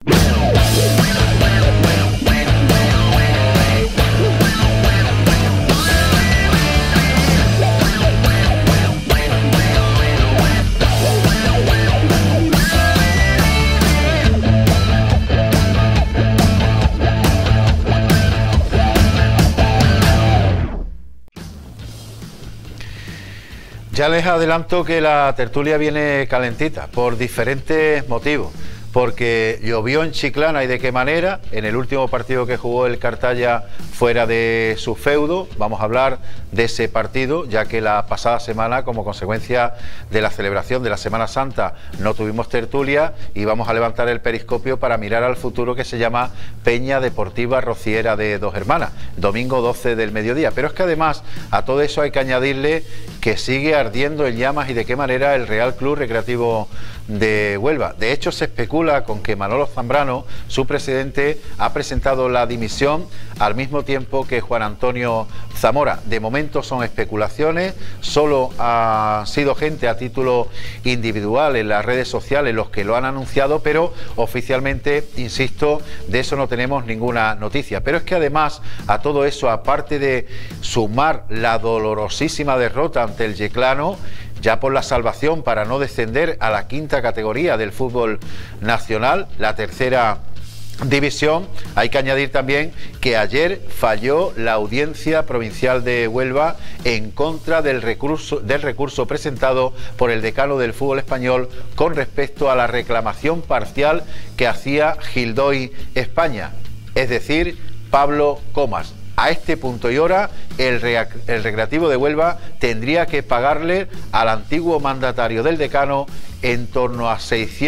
Ya les adelanto que la tertulia viene calentita por diferentes motivos. Porque llovió en Chiclana y de qué manera, en el último partido que jugó el Cartaya fuera de su feudo. Vamos a hablar de ese partido, ya que la pasada semana, como consecuencia de la celebración de la Semana Santa, no tuvimos tertulia y vamos a levantar el periscopio para mirar al futuro, que se llama Peña Deportiva Rociera de Dos Hermanas, domingo 12 del mediodía. Pero es que además a todo eso hay que añadirle que sigue ardiendo en llamas y de qué manera el Real Club Recreativo de Huelva. De hecho, se especula con que Manolo Zambrano, su presidente, ha presentado la dimisión al mismo tiempo que Juan Antonio Zamora. De momento son especulaciones, solo ha sido gente a título individual en las redes sociales los que lo han anunciado, pero oficialmente, insisto, de eso no tenemos ninguna noticia. Pero es que además a todo eso, aparte de sumar la dolorosísima derrota ante el Yeclano, ya por la salvación para no descender a la quinta categoría del fútbol nacional, la tercera división, hay que añadir también que ayer falló la Audiencia Provincial de Huelva en contra del recurso presentado por el decano del fútbol español con respecto a la reclamación parcial que hacía Gildoy España, es decir, Pablo Comas. A este punto y hora, el Recreativo de Huelva tendría que pagarle al antiguo mandatario del decano en torno a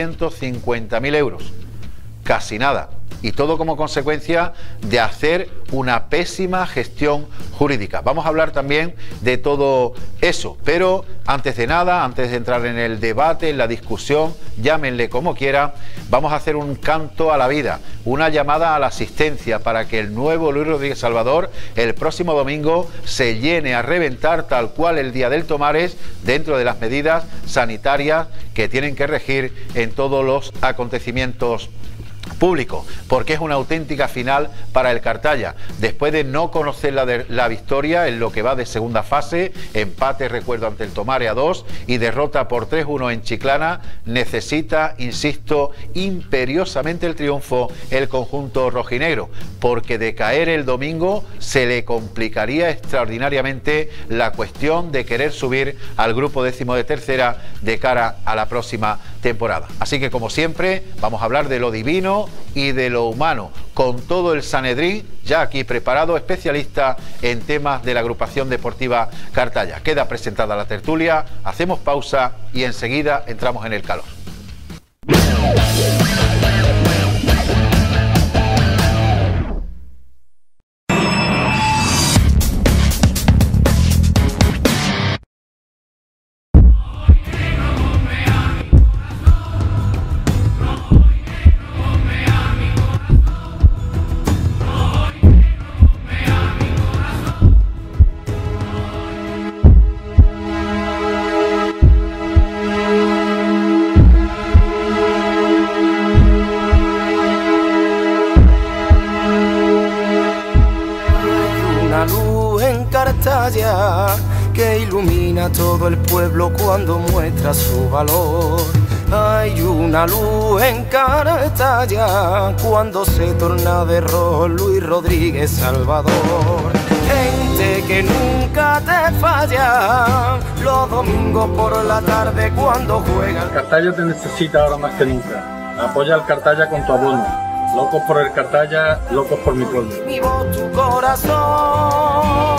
650.000 euros. Casi nada. Y todo como consecuencia de hacer una pésima gestión jurídica. Vamos a hablar también de todo eso, pero antes de nada, antes de entrar en el debate, en la discusión, llámenle como quiera, vamos a hacer un canto a la vida, una llamada a la asistencia para que el nuevo Luis Rodríguez Salvador el próximo domingo se llene a reventar, tal cual el día del Tomares, dentro de las medidas sanitarias que tienen que regir en todos los acontecimientos público, porque es una auténtica final para el Cartaya. Después de no conocer la victoria en lo que va de segunda fase, empate, recuerdo, ante el Tomare a 2 y derrota por 3-1 en Chiclana, necesita, insisto, imperiosamente el triunfo el conjunto rojinegro, porque de caer el domingo se le complicaría extraordinariamente la cuestión de querer subir al grupo décimo de tercera de cara a la próxima temporada. Así que, como siempre, vamos a hablar de lo divino y de lo humano, con todo el Sanedrín ya aquí preparado, especialista en temas de la agrupación deportiva Cartaya. Queda presentada la tertulia, hacemos pausa y enseguida entramos en el calor. Que ilumina todo el pueblo cuando muestra su valor. Hay una luz en Cartaya cuando se torna de rojo Luis Rodríguez Salvador. Gente que nunca te falla los domingos por la tarde cuando juega. El Cartaya te necesita ahora más que nunca. Apoya al Cartaya con tu abono. Locos por el Cartaya, locos por mi pueblo. Mi voz, tu corazón.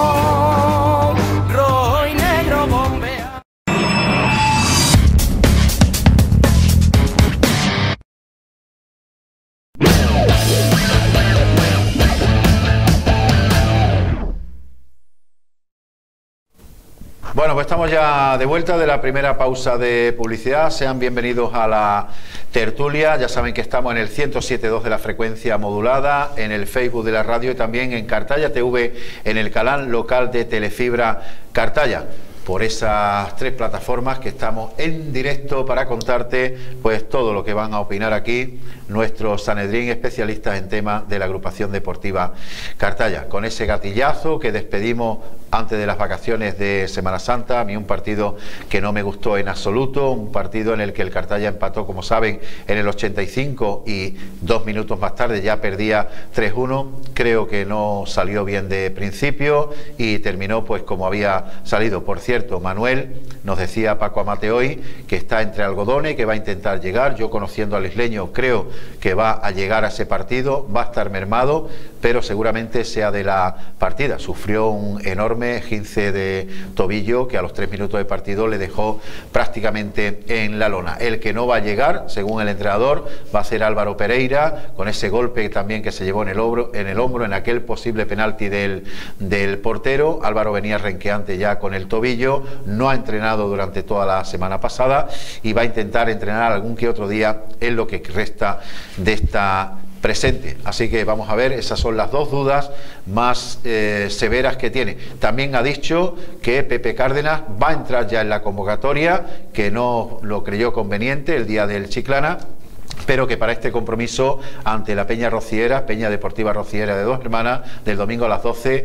Bueno, pues estamos ya de vuelta de la primera pausa de publicidad. Sean bienvenidos a la tertulia. Ya saben que estamos en el 107.2 de la frecuencia modulada, en el Facebook de la radio y también en Cartaya TV, en el canal local de Telefibra Cartaya. Por esas tres plataformas que estamos en directo para contarte pues todo lo que van a opinar aquí nuestro Sanedrín especialista en tema de la agrupación deportiva Cartaya. Con ese gatillazo que despedimos antes de las vacaciones de Semana Santa, a mí un partido que no me gustó en absoluto, un partido en el que el Cartaya empató, como saben, en el 85 y 2 minutos más tarde ya perdía 3-1. Creo que no salió bien de principio y terminó pues como había salido. Por cierto, Manuel, nos decía Paco Amate hoy, que está entre algodones, que va a intentar llegar. Yo, conociendo al isleño, creo que va a llegar a ese partido, va a estar mermado, pero seguramente sea de la partida. Sufrió un enorme esguince de tobillo que a los 3 minutos de partido le dejó prácticamente en la lona. El que no va a llegar, según el entrenador, va a ser Álvaro Pereira, con ese golpe también que se llevó en el hombro en aquel posible penalti del portero. Álvaro venía renqueante ya con el tobillo, no ha entrenado durante toda la semana pasada y va a intentar entrenar algún que otro día en lo que resta de esta presente. Así que vamos a ver, esas son las dos dudas más severas que tiene. También ha dicho que Pepe Cárdenas va a entrar ya en la convocatoria, que no lo creyó conveniente el día del Chiclana, pero que para este compromiso ante la Peña Rociera, Peña Deportiva Rociera de Dos Hermanas, del domingo a las 12,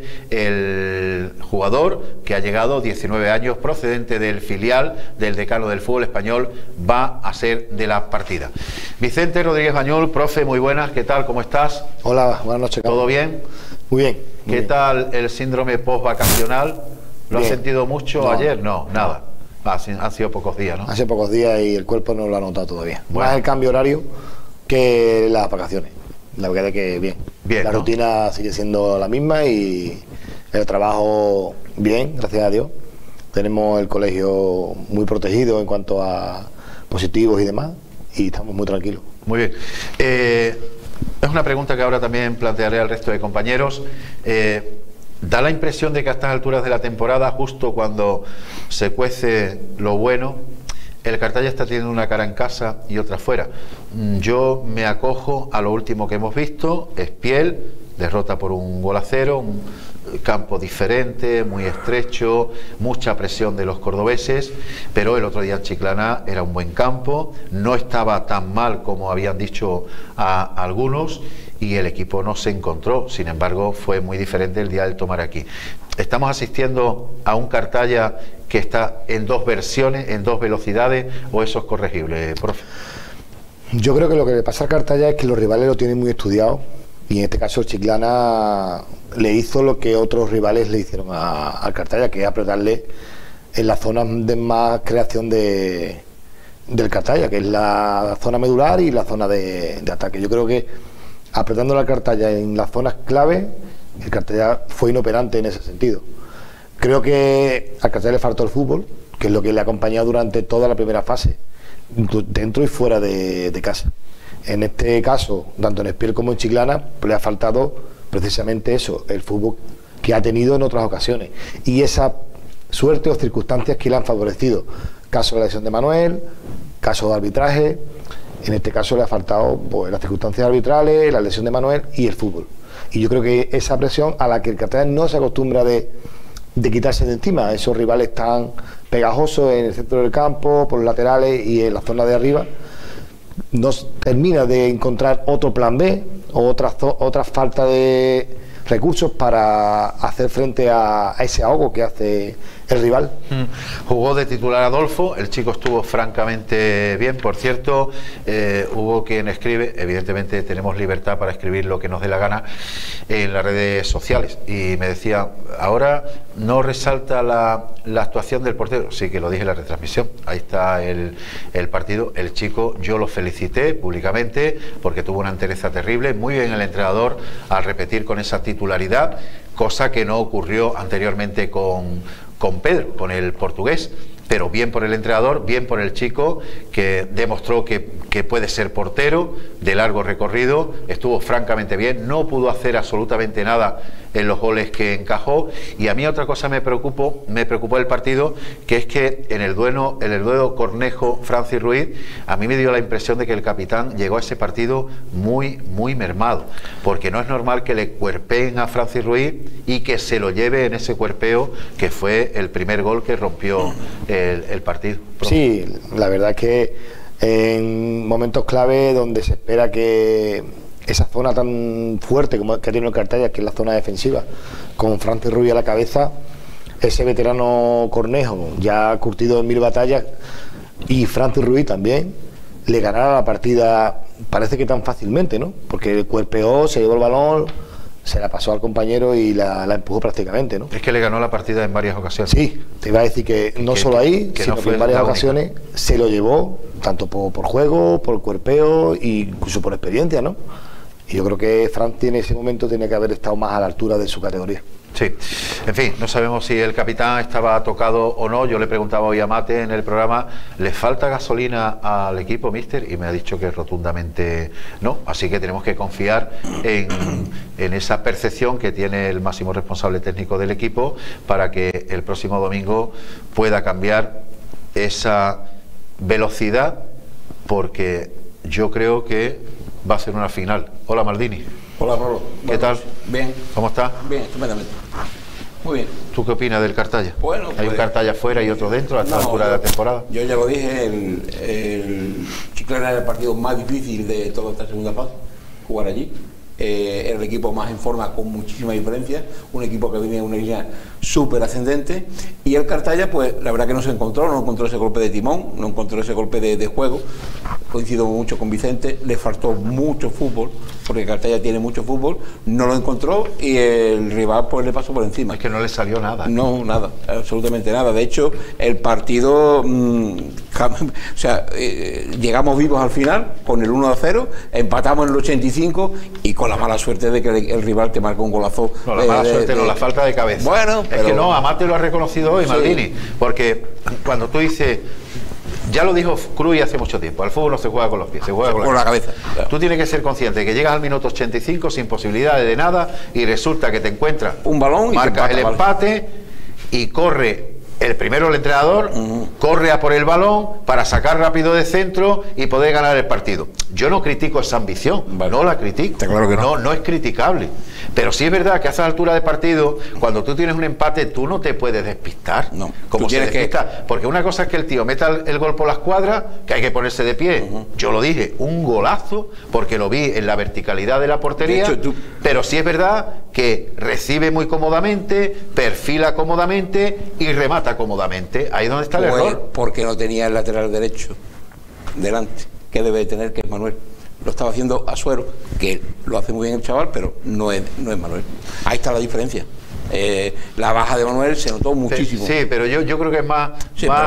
el jugador que ha llegado, 19 años, procedente del filial del decano del fútbol español, va a ser de la partida. Vicente Rodríguez Bañul, profe, muy buenas, ¿qué tal? ¿Cómo estás? Hola, buenas noches, Carlos. ¿Todo bien? Muy bien. ¿Qué tal el síndrome post-vacacional? ¿Lo has sentido mucho ayer? No, nada. Han sido pocos días, ¿no? Hace pocos días y el cuerpo no lo ha notado todavía. Bueno. Más el cambio horario que las vacaciones. La verdad es que bien. Bien, la ¿no? rutina sigue siendo la misma y el trabajo bien, gracias a Dios. Tenemos el colegio muy protegido en cuanto a positivos y demás y estamos muy tranquilos. Muy bien. Es una pregunta que ahora también plantearé al resto de compañeros. Da la impresión de que a estas alturas de la temporada, justo cuando se cuece lo bueno, el Cartaya está teniendo una cara en casa y otra fuera. Yo me acojo a lo último que hemos visto, Espiel, derrota por 1-0, un campo diferente, muy estrecho, mucha presión de los cordobeses, pero el otro día en Chiclana era un buen campo, no estaba tan mal como habían dicho a algunos y el equipo no se encontró. Sin embargo, fue muy diferente el día del tomar aquí. Estamos asistiendo a un Cartaya que está en dos versiones, en dos velocidades, o eso es corregible, profe. Yo creo que lo que le pasa al Cartaya es que los rivales lo tienen muy estudiado y en este caso el Chiclana le hizo lo que otros rivales le hicieron al Cartaya, que es apretarle en la zona de más creación del Cartaya, que es la zona medular y la zona de ataque. Yo creo que apretando la Cartaya en las zonas clave, el Cartaya fue inoperante en ese sentido. Creo que al Cartaya le faltó el fútbol, que es lo que le ha acompañado durante toda la primera fase, dentro y fuera de casa. En este caso, tanto en Espiel como en Chiclana, pues le ha faltado precisamente eso, el fútbol que ha tenido en otras ocasiones. Y esa suerte o circunstancias que le han favorecido. Caso de la lesión de Manuel, caso de arbitraje. En este caso le ha faltado pues, las circunstancias arbitrales, la lesión de Manuel y el fútbol. Y yo creo que esa presión a la que el Cartaya no se acostumbra de quitarse de encima. Esos rivales tan pegajosos en el centro del campo, por los laterales y en la zona de arriba, no termina de encontrar otro plan B o otra falta de recursos para hacer frente a ese ahogo que hace el rival. Jugó de titular Adolfo, el chico estuvo francamente bien. Por cierto, hubo quien escribe, evidentemente tenemos libertad para escribir lo que nos dé la gana en las redes sociales, y me decía, ahora no resalta la actuación del portero. Sí, que lo dije en la retransmisión, ahí está el partido. El chico, yo lo felicité públicamente porque tuvo una entereza terrible, muy bien el entrenador al repetir con esa titularidad, cosa que no ocurrió anteriormente con Pedro, con el portugués. Pero bien por el entrenador, bien por el chico, que demostró que puede ser portero de largo recorrido. Estuvo francamente bien, no pudo hacer absolutamente nada en los goles que encajó. Y a mí otra cosa me preocupó del partido, que es que en el duelo Cornejo-Francis Ruiz, a mí me dio la impresión de que el capitán llegó a ese partido muy mermado, porque no es normal que le cuerpeen a Francis Ruiz y que se lo lleve en ese cuerpeo, que fue el primer gol que rompió el partido. Sí, la verdad es que en momentos clave donde se espera que esa zona tan fuerte como que ha tenido el Cartaya, que es la zona defensiva, con Francis Ruiz a la cabeza, ese veterano Cornejo, ya curtido en 1000 batallas, y Francis Ruiz también, le ganara la partida, parece que tan fácilmente, ¿no? Porque cuerpeó, se llevó el balón, se la pasó al compañero y la empujó prácticamente, ¿no? Es que le ganó la partida en varias ocasiones. Sí, te iba a decir que no solo ahí, sino que en varias ocasiones se lo llevó, tanto por juego, por cuerpeo e incluso por experiencia, ¿no? Y yo creo que Fran en ese momento tenía que haber estado más a la altura de su categoría. Sí, en fin, no sabemos si el capitán estaba tocado o no. Yo le preguntaba hoy a Mate en el programa, ¿le falta gasolina al equipo, míster? Y me ha dicho que rotundamente no, así que tenemos que confiar en esa percepción que tiene el máximo responsable técnico del equipo para que el próximo domingo pueda cambiar esa velocidad, porque yo creo que va a ser una final. Hola, Maldini. Hola, Rolo. ¿Qué tal? Bien. ¿Cómo estás? Bien, estupendamente. Muy bien. ¿Tú qué opinas del Cartaya? Bueno, ¿Hay un Cartaya afuera y otro dentro a esta altura de la temporada? Yo ya lo dije, el Chiclana era el partido más difícil de toda esta segunda fase, jugar allí. Era el equipo más en forma, con muchísima diferencia, un equipo que venía en una línea súper ascendente, y el Cartaya, pues la verdad que no encontró ese golpe de timón, no encontró ese golpe de juego. Coincido mucho con Vicente, le faltó mucho fútbol, porque Cartaya tiene mucho fútbol, no lo encontró y el rival pues le pasó por encima. Es que no le salió nada. No, nada, absolutamente nada. De hecho, el partido, llegamos vivos al final con el 1-0, empatamos en el 85 y con la mala suerte de que el rival te marcó un golazo. No, la mala suerte no, la falta de cabeza. Bueno, es que no, Amate lo ha reconocido hoy, sí. Maldini, porque cuando tú dices, ya lo dijo Cruyff hace mucho tiempo, al fútbol no se juega con los pies, se juega con la cabeza. Claro. Tú tienes que ser consciente de que llegas al minuto 85 sin posibilidades de nada y resulta que te encuentras un balón y marcas el empate y corre el primero, el entrenador, corre a por el balón para sacar rápido de centro y poder ganar el partido. Yo no critico esa ambición, no la critico, claro que no es criticable, pero sí es verdad que a esa altura de partido, cuando tú tienes un empate, tú no te puedes despistar, no, como se despista, porque una cosa es que el tío meta el gol por las cuadras, que hay que ponerse de pie, yo lo dije, un golazo, porque lo vi en la verticalidad de la portería, de hecho, pero sí es verdad que recibe muy cómodamente, perfila cómodamente y remata cómodamente. Ahí es donde está el error. Porque no tenía el lateral derecho delante, que debe tener, que es Manuel. Lo estaba haciendo Asuero, que lo hace muy bien el chaval, pero no es Manuel. Ahí está la diferencia. La baja de Manuel se notó muchísimo. Sí, pero yo creo que es más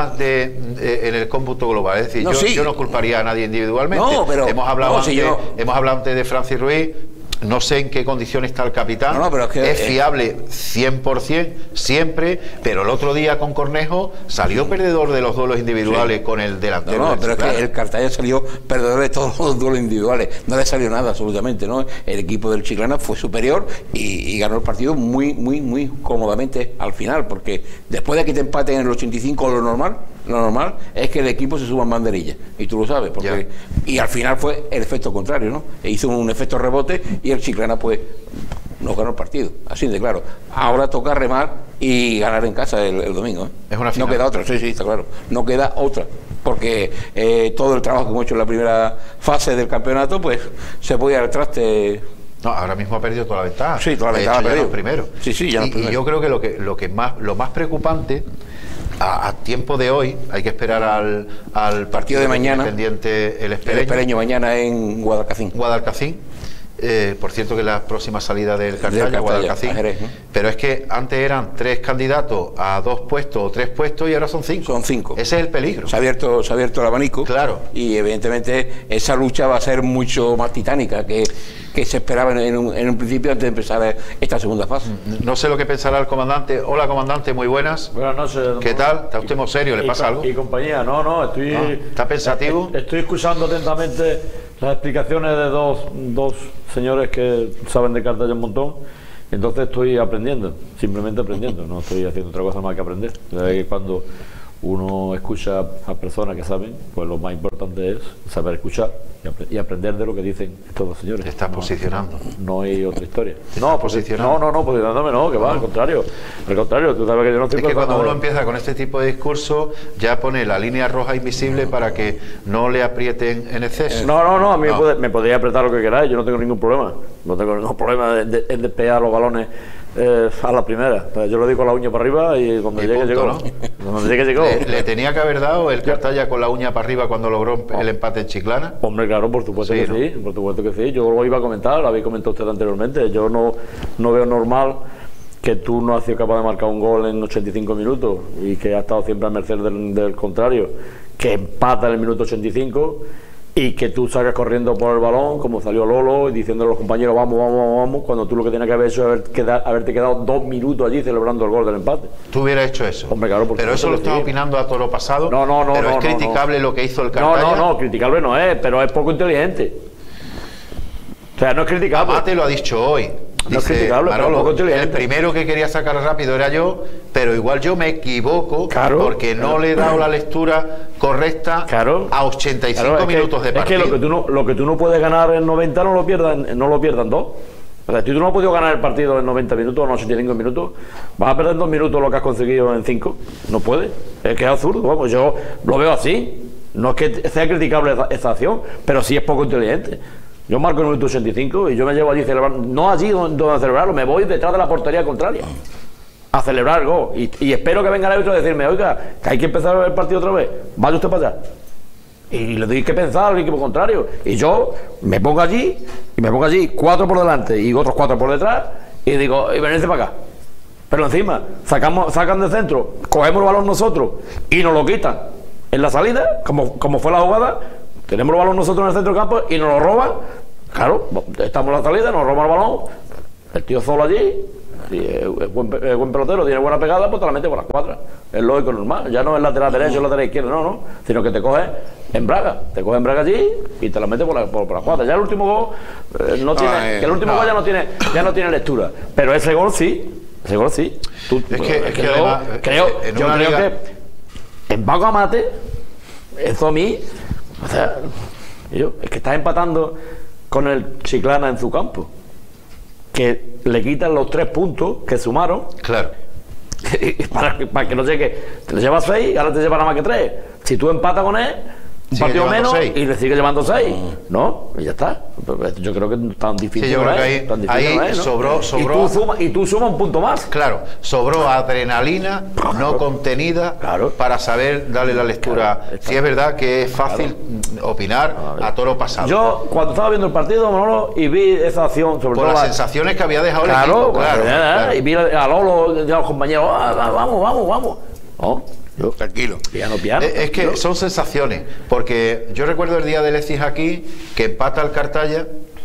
en el cómputo global. Es decir, yo no culparía a nadie individualmente. No, pero hemos hablado antes de Francis Ruiz. No sé en qué condiciones está el capitán, pero es fiable 100% siempre, pero el otro día con Cornejo salió perdedor de los duelos individuales con el delantero. Pero es que el Cartaya salió perdedor de todos los duelos individuales, no le salió nada absolutamente, ¿no? El equipo del Chiclana fue superior y ganó el partido muy cómodamente al final, porque después de que te empaten en el 85 lo normal es que el equipo se suba en banderilla, y tú lo sabes, porque y al final fue el efecto contrario, ¿no? Hizo un efecto rebote y el Chiclana pues no ganó el partido, así de claro. Ahora toca remar y ganar en casa el domingo, ¿eh? Es una final. No queda otra, sí, está claro, no queda otra, porque todo el trabajo que hemos hecho en la primera fase del campeonato pues se puede ir al traste. No, ahora mismo ha perdido toda la ventaja. Sí, toda la ventaja ha perdido. Primero. Sí, ya y yo creo que lo más preocupante a tiempo de hoy, hay que esperar al partido de mañana pendiente, el Espereño mañana en Guadalcacín. Por cierto que la próxima salida del Cartaya, Guadalcacín, Jerez, ¿no? Pero es que antes eran 3 candidatos a 2 puestos o 3 puestos y ahora son 5. Son 5. Ese es el peligro. Se ha abierto el abanico. Claro. Y evidentemente esa lucha va a ser mucho más titánica que se esperaba en un principio antes de empezar esta segunda fase. No sé lo que pensará el comandante. Hola, comandante, muy buenas. Buenas noches. ¿Qué tal? ¿Está usted muy serio? ¿Le pasa algo? Y compañía, no, estoy... ¿Está pensativo? Estoy escuchando atentamente las explicaciones de dos señores que saben de Cartaya un montón. Entonces estoy aprendiendo, simplemente aprendiendo, no estoy haciendo otra cosa más que aprender. Cuando uno escucha a personas que saben, pues lo más importante es saber escuchar y aprender de lo que dicen estos dos señores. Te estás posicionando. No hay otra historia. No, posicionando. No, posicionándome no, que va, al contrario. Al contrario, tú sabes que yo no estoy... Es que cuando uno empieza con este tipo de discurso, ya pone la línea roja invisible para que no le aprieten en exceso. No, a mí me podéis apretar lo que queráis, yo no tengo ningún problema. No tengo ningún problema en despegar los balones a la primera. Yo lo digo con la uña para arriba y donde llegue, llegó. ¿No? Donde llegue, llegó. ¿Le tenía que haber dado el Cartaya con la uña para arriba cuando logró el empate en Chiclana? Hombre, claro, por supuesto que sí, por supuesto que sí. Yo lo iba a comentar, lo habéis comentado usted anteriormente. Yo no veo normal que tú no has sido capaz de marcar un gol en 85 minutos y que has estado siempre a merced del contrario, que empata en el minuto 85 y que tú salgas corriendo por el balón como salió Lolo y diciéndole a los compañeros vamos, cuando tú lo que tenías que haber hecho es haberte quedado 2 minutos allí celebrando el gol del empate. ¿Tú hubieras hecho eso? Hombre, claro, pero eso lo estás opinando a toro pasado. No, pero es criticable lo que hizo el Cartaya. No, criticable no es, pero es poco inteligente. O sea, no es criticable. Amate lo ha dicho hoy. No es criticable, Manolo, pero poco inteligente. El primero que quería sacar rápido era yo, pero igual yo me equivoco porque no le he dado la lectura correcta a 85 minutos de partido. Es que lo que tú no puedes ganar en 90 no lo pierdan 2. O sea, si tú no has podido ganar el partido en 90 minutos o en 85 minutos, vas a perder en 2 minutos lo que has conseguido en 5. No puedes. Es que es absurdo. Vamos, yo lo veo así. No es que sea criticable esa acción, pero sí es poco inteligente. Yo marco en el minuto 85 y yo me llevo allí a celebrar, no allí donde celebrarlo, me voy detrás de la portería contraria a celebrar el gol. Y espero que venga el árbitro a decirme, oiga, que hay que empezar el partido otra vez, vaya usted para allá. Y le doy que pensar al equipo contrario. Y yo me pongo allí, 4 por delante y otros 4 por detrás, y digo, y venirse para acá. Pero encima, sacan de centro, cogemos el balón nosotros y nos lo quitan en la salida, como fue la jugada. Tenemos el balón nosotros en el centro del campo y nos lo roban. Claro, estamos en la salida, nos roban el balón. El tío solo allí, y es buen pelotero, tiene buena pegada, pues te la mete por las cuadras. Es lógico, normal. Ya no es lateral derecho o lateral izquierdo, no. Sino que te coge en braga. Te coge en braga allí y te la mete por las cuadras. Ya el último gol gol ya no tiene lectura. Pero ese gol sí. Creo que en Paco Amate, eso a mí. O sea, es que estás empatando con el Chiclana en su campo, que le quitan los 3 puntos que sumaron. Claro. para que no llegue, te le llevas 6, ahora te llevará más que 3. Si tú empatas con él, un partido menos 6. Y le sigue llevando 6, ¿no? Y ya está. Yo creo que tan difícil. Sí, yo creo que ahí sobró. Y tú sumas un punto más. Claro, sobró adrenalina no contenida para saber darle la lectura. Sí, es verdad que es fácil opinar a toro pasado. Yo, cuando estaba viendo el partido, Manolo, y vi esa acción, sobre por todo las sensaciones que había dejado el equipo. Claro. Y vi a Lolo, de los compañeros, vamos. ¿No? Yo, tranquilo. Piano. Es que son sensaciones, porque yo recuerdo el día de Lecis aquí, que empata el Cartaya,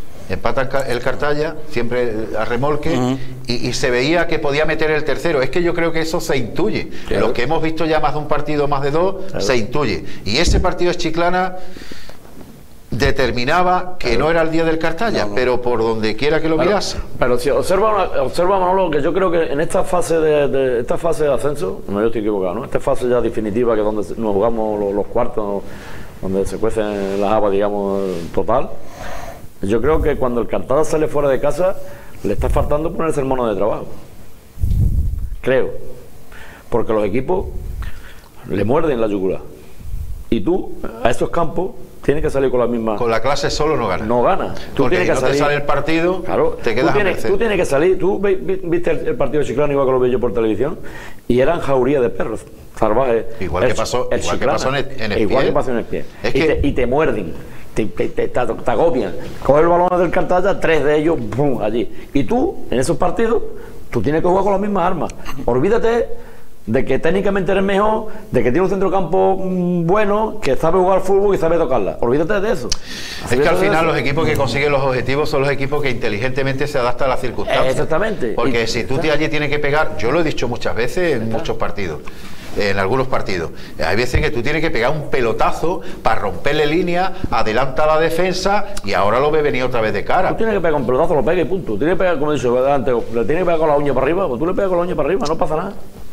siempre a remolque, y se veía que podía meter el tercero. Es que yo creo que eso se intuye. Claro. Lo que hemos visto ya más de un partido, más de 2, se intuye. Y ese partido de Chiclana determinaba que no era el día del Cartaya, pero por donde quiera que lo mirase. Pero si observa Manolo, que yo creo que en esta fase de ascenso, no, yo estoy equivocado, ¿no? Esta fase ya definitiva, que es donde nos jugamos los cuartos, donde se cuecen las aguas, digamos, total. Yo creo que cuando el Cartaya sale fuera de casa, le está faltando ponerse el mono de trabajo. Creo. Porque los equipos le muerden la yugular. Y tú, a esos campos, tienes que salir con la misma. Con la clase solo no gana. No gana. Tú tienes que salir. Te sale el partido, te quedas tú tienes que salir. Tú viste el partido de Chiclana, igual que lo vi yo por televisión, y eran jauría de perros salvajes. Igual que pasó en el pie. Y te muerden, te agobian. Coge el balón del Cartaya, 3 de ellos, ¡pum!, allí. Y tú, en esos partidos, tú tienes que jugar con las mismas armas. Olvídate de que técnicamente eres mejor, de que tiene un centrocampo bueno, que sabe jugar fútbol y sabe tocarla. Olvídate de eso. Es que al final los equipos que consiguen los objetivos son los equipos que inteligentemente se adaptan a las circunstancias. Exactamente. Porque si tú allí tienes que pegar, yo lo he dicho muchas veces en muchos partidos, en algunos partidos, hay veces que tú tienes que pegar un pelotazo para romperle línea, adelanta la defensa y ahora lo ve venir otra vez de cara. Tú tienes que pegar un pelotazo, lo pega y punto. Tienes que pegar, como he dicho antes, le tienes que pegar con la uña para arriba, pues tú le pegas con la uña para arriba, no pasa nada.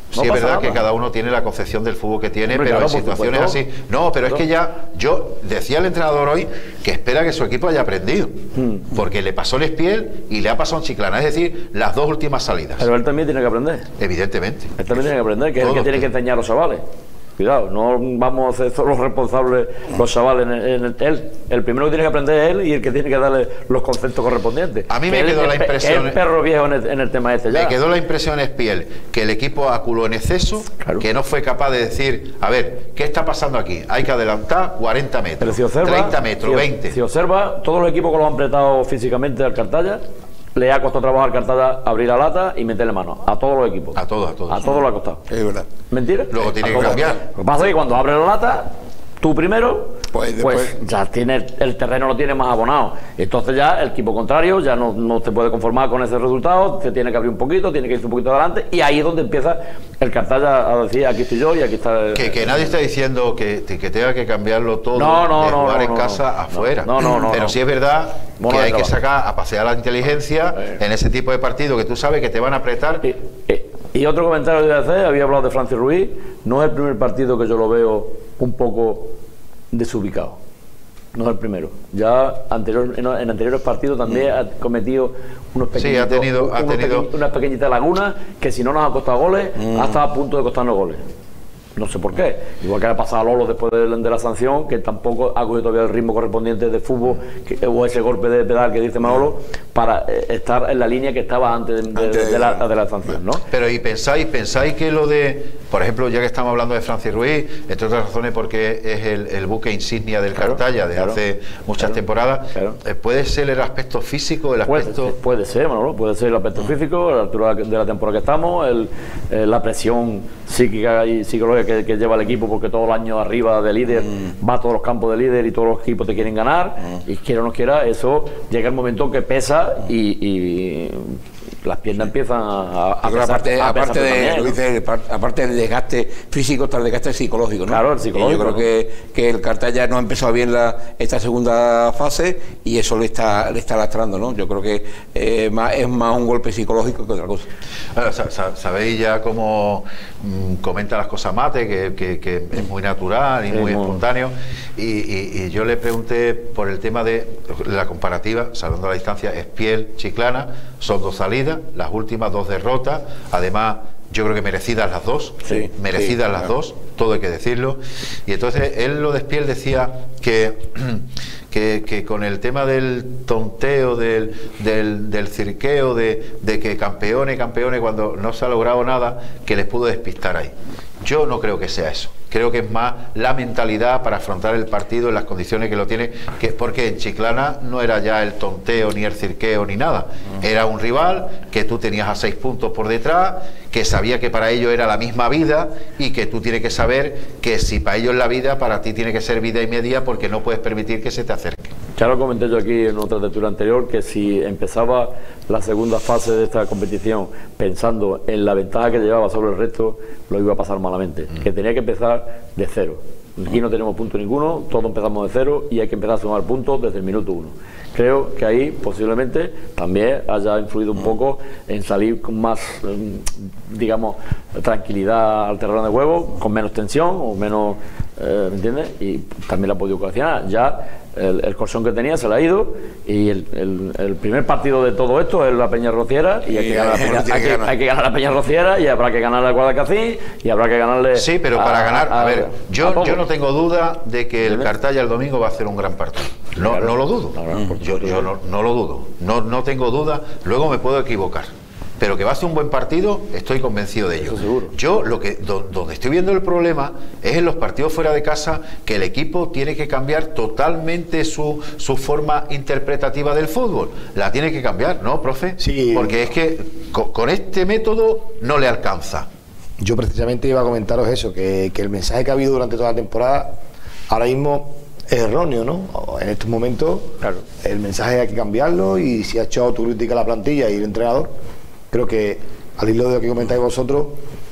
Sí, es verdad que cada uno tiene la concepción del fútbol que tiene, pero en situaciones así. No, pero es que ya, yo decía al entrenador hoy que espera que su equipo haya aprendido, porque le pasó el Espiel y le ha pasado en Chiclana, es decir, las dos últimas salidas. Pero él también tiene que aprender. Evidentemente. Él también tiene que aprender, que es el que tiene que enseñar a los chavales. Cuidado, no vamos a ser solo responsables los chavales él. El primero que tiene que aprender es él y el que tiene que darle los conceptos correspondientes. A mí me quedó la impresión. Es el perro viejo en el tema este ya. Me quedó la impresión en Espiel que el equipo aculó en exceso, que no fue capaz de decir, a ver, ¿qué está pasando aquí? Hay que adelantar 40 metros, pero si observa, 30 metros, 20. Si observa, todos los equipos que lo han apretado físicamente al Cartalla, le ha costado trabajo al Cartalla abrir la lata y meterle mano. A todos los equipos. A todos. A todos le ha costado. Es verdad. ¿Mentira? Luego tiene que cambiar. Lo que pasa es que cuando abre la lata, tú primero, pues ya tiene el terreno lo tiene más abonado. Entonces ya el equipo contrario ya no te puede conformar con ese resultado, te tiene que abrir un poquito, tiene que ir un poquito adelante, y ahí es donde empieza el Cartalla a decir, aquí estoy yo y aquí está... Que nadie está diciendo que tenga que cambiarlo todo, de jugar en casa afuera. Pero sí es verdad que hay que sacar a pasear la inteligencia en ese tipo de partido que tú sabes que te van a apretar. Y otro comentario que voy a hacer, había hablado de Francis Ruiz, no es el primer partido que yo lo veo un poco desubicado. No es el primero. Ya en anteriores partidos también ha cometido unos pequeños, unas pequeñitas lagunas que si no nos ha costado goles, hasta a punto de costarnos goles. No sé por qué. Igual que le ha pasado a Lolo después de la sanción, que tampoco ha cogido todavía el ritmo correspondiente de fútbol o ese golpe de pedal que dice Manolo para estar en la línea que estaba antes de la sanción, ¿no? Pero ¿y pensáis que lo de, por ejemplo, ya que estamos hablando de Francis Ruiz, entre otras razones porque es el buque insignia del Cartalla de hace muchas temporadas, ¿puede ser el aspecto físico, el aspecto...? Puede ser, Manolo, puede ser el aspecto físico, la altura de la temporada que estamos, la presión psíquica y psicológica que lleva el equipo, porque todo el año arriba de líder va a todos los campos de líder y todos los equipos te quieren ganar, y quiera o no quiera, eso llega el momento que pesa y las piernas empiezan a pesar. Aparte del desgaste físico, está el desgaste psicológico, ¿no? Claro, el psicológico. Yo creo que el Cartalla no ha empezado bien esta segunda fase y eso le está lastrando, ¿no? Yo creo que es más un golpe psicológico que otra cosa. Ahora, sabéis ya cómo comenta las cosas Mate, que es muy natural y muy espontáneo, y yo le pregunté por el tema de la comparativa, salvando la distancia, Espiel, Chiclana, son dos salidas, las últimas dos derrotas, además yo creo que merecidas las dos, las dos, todo hay que decirlo. Y entonces él lo de Espiel decía que con el tema del tonteo, del cirqueo, de que campeones, cuando no se ha logrado nada, que les pudo despistar ahí. Yo no creo que sea eso. Creo que es más la mentalidad para afrontar el partido en las condiciones que lo tiene, porque en Chiclana no era ya el tonteo, ni el cirqueo, ni nada. Era un rival que tú tenías a 6 puntos por detrás, que sabía que para ellos era la misma vida y que tú tienes que saber que si para ellos es la vida, para ti tiene que ser vida y media, porque no puedes permitir que se te acerque. Ya lo comenté yo aquí en otra lectura anterior, que si empezaba la segunda fase de esta competición pensando en la ventaja que llevaba sobre el resto, lo iba a pasar malamente, que tenía que empezar de cero. Aquí no tenemos punto ninguno, todos empezamos de cero y hay que empezar a sumar puntos desde el minuto 1. Creo que ahí posiblemente también haya influido un poco en salir con más, digamos, tranquilidad al terreno de juego, con menos tensión o menos, ¿me entiendes? Y también la ha podido ocasionar. Ya el colchón que tenía se le ha ido y el primer partido de todo esto es la Peña Rociera y hay que ganar la Peña Rociera y habrá que ganar la Guadalcacín y habrá que ganarle... Sí, pero para ganar, a ver, yo no tengo duda de que el Cartalla el domingo va a hacer un gran partido. No lo dudo. Yo no lo dudo. No tengo duda. Luego me puedo equivocar. Pero que va a ser un buen partido, estoy convencido de ello. Yo donde estoy viendo el problema es en los partidos fuera de casa, que el equipo tiene que cambiar totalmente su forma interpretativa del fútbol. La tiene que cambiar, ¿no, profe? Sí. Porque es que con este método no le alcanza. Yo precisamente iba a comentaros eso, que el mensaje que ha habido durante toda la temporada ahora mismo es erróneo, ¿no? En estos momentos, claro, el mensaje hay que cambiarlo, y si ha hecho autocrítica la plantilla y el entrenador, creo que, al hilo de lo que comentáis vosotros,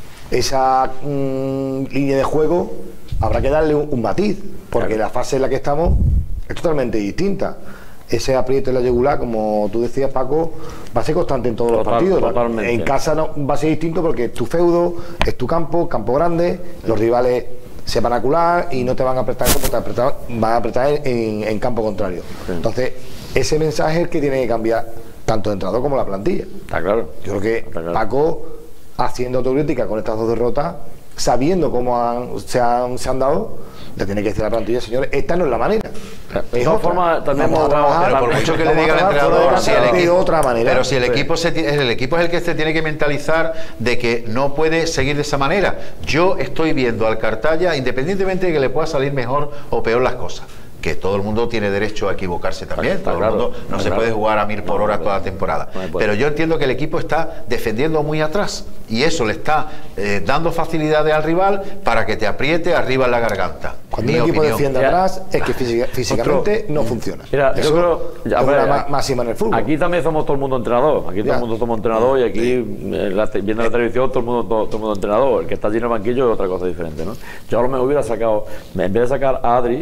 esa línea de juego habrá que darle un matiz, porque la fase en la que estamos es totalmente distinta. ese aprieto en la yugular, como tú decías, Paco, va a ser constante en todos los partidos. Totalmente. En casa no, va a ser distinto porque es tu feudo, es tu campo grande, los rivales se van a cular y no te van a apretar como van a apretar en campo contrario. Sí. Entonces, ese mensaje es el que tiene que cambiar tanto el entrenador como la plantilla. Está claro. Yo creo que Claro. Paco, haciendo autocrítica con estas 2 derrotas, sabiendo cómo se han dado, le tiene que decir a la plantilla, señores, esta no es la manera. De todas formas, también Vamos a trabajar, Pero por mucho que le vamos a diga al trabajar entrenador, fuera de si el casa de equipo, otra manera. pero si el equipo, el equipo es el que se tiene que mentalizar de que no puede seguir de esa manera. Yo estoy viendo al Cartaya, independientemente de que le pueda salir mejor o peor las cosas, que todo el mundo tiene derecho a equivocarse también, Está todo claro, el mundo no está se claro. puede jugar a 1000 por hora toda la temporada, pero yo entiendo que el equipo está defendiendo muy atrás y eso le está dando facilidades al rival para que te apriete arriba en la garganta. Cuando Mi un equipo opinión. defiende Ya. atrás, es que físicamente no funciona. Mira, yo Eso creo, es una máxima en el fútbol. Aquí también somos todo el mundo entrenador. Aquí todo Ya. el mundo somos entrenador y aquí viendo la televisión todo el mundo entrenador. El que está allí en el banquillo es otra cosa diferente, ¿no? Yo a lo mejor hubiera sacado, en vez de sacar a Adri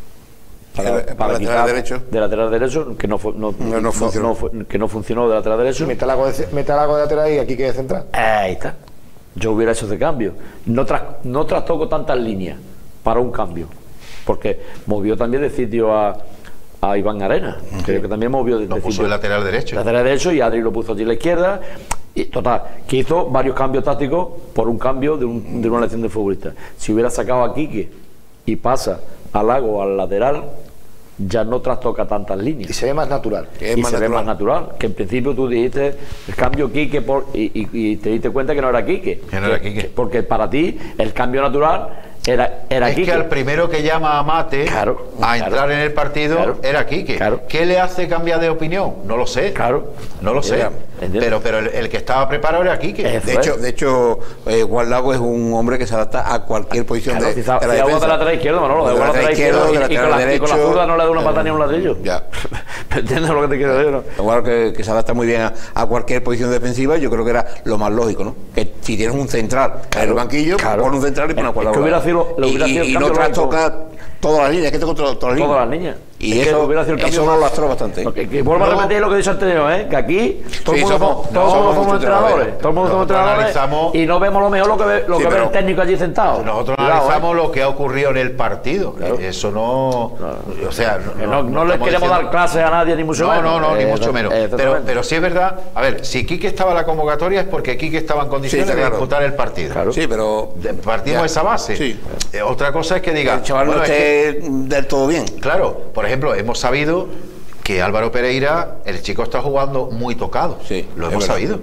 Para lateral derecho. de lateral derecho, que no funcionó, que no funcionó de lateral derecho. Mete algo de lateral y aquí que central. Ahí está. Yo hubiera hecho ese cambio. No trastoco tantas líneas para un cambio. Porque movió también de sitio a Iván Arena. Creo que también movió de Lo puso sitio. el lateral derecho. Lateral derecho y Adri lo puso allí a la izquierda. Y total, que hizo varios cambios tácticos por un cambio de una elección de futbolista. Si hubiera sacado a Quique y pasa al Lago al lateral, ya no trastoca tantas líneas. Y se ve más natural. Y se ve más natural. Que en principio tú dijiste el cambio Quique y te diste cuenta que no era Quique. Que no era Quique. Porque para ti el cambio natural era Es Quique. que al primero que llama a Mate a entrar en el partido era Quique. ¿Qué le hace cambiar de opinión? No lo sé. No lo sé. Pero el que estaba preparado era Quique. De hecho, Juan Lago es un hombre que se adapta a cualquier posición de la defensa. de lateral izquierdo, Manolo, de lateral izquierdo y con la zurda no le da una patada ni un ladrillo. Ya. ¿Entiendes lo que te quiero decir? ¿No? Igual que se adapta muy bien a cualquier posición defensiva, yo creo que era lo más lógico, ¿no? Que si tienes un central en el banquillo, pon un central y pon a Juan Lago. Y no trastoca todas las líneas, que tengo todas las líneas. Todas las líneas. Y eso lo lastró bastante. Que vuelvo a repetir lo que he dicho antes, que aquí todo el mundo somos entrenadores. Todo el mundo somos entrenadores y no vemos lo mejor lo que ve el técnico allí sentado. Nosotros analizamos lo que ha ocurrido en el partido. Eso no. O sea, no les queremos dar clases a nadie, ni mucho menos. No, ni mucho menos. Pero sí es verdad. A ver, si Quique estaba en la convocatoria es porque Quique estaba en condiciones de disputar el partido. Sí, pero. Partimos de esa base. Sí. Otra cosa es que diga. El chaval no esté del todo bien. Claro, por ejemplo, hemos sabido que Álvaro Pereira, el chico está jugando muy tocado. Sí, lo hemos sabido.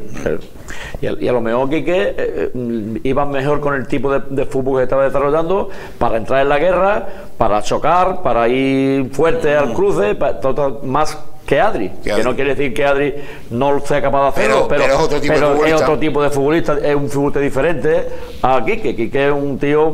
Y a lo mejor Quique iba mejor con el tipo de fútbol que estaba desarrollando para entrar en la guerra, para chocar, para ir fuerte al cruce, más que Adri. Que no quiere decir que Adri no sea capaz de hacerlo, pero es otro tipo de futbolista, es un futbolista diferente a Quique. Quique es un tío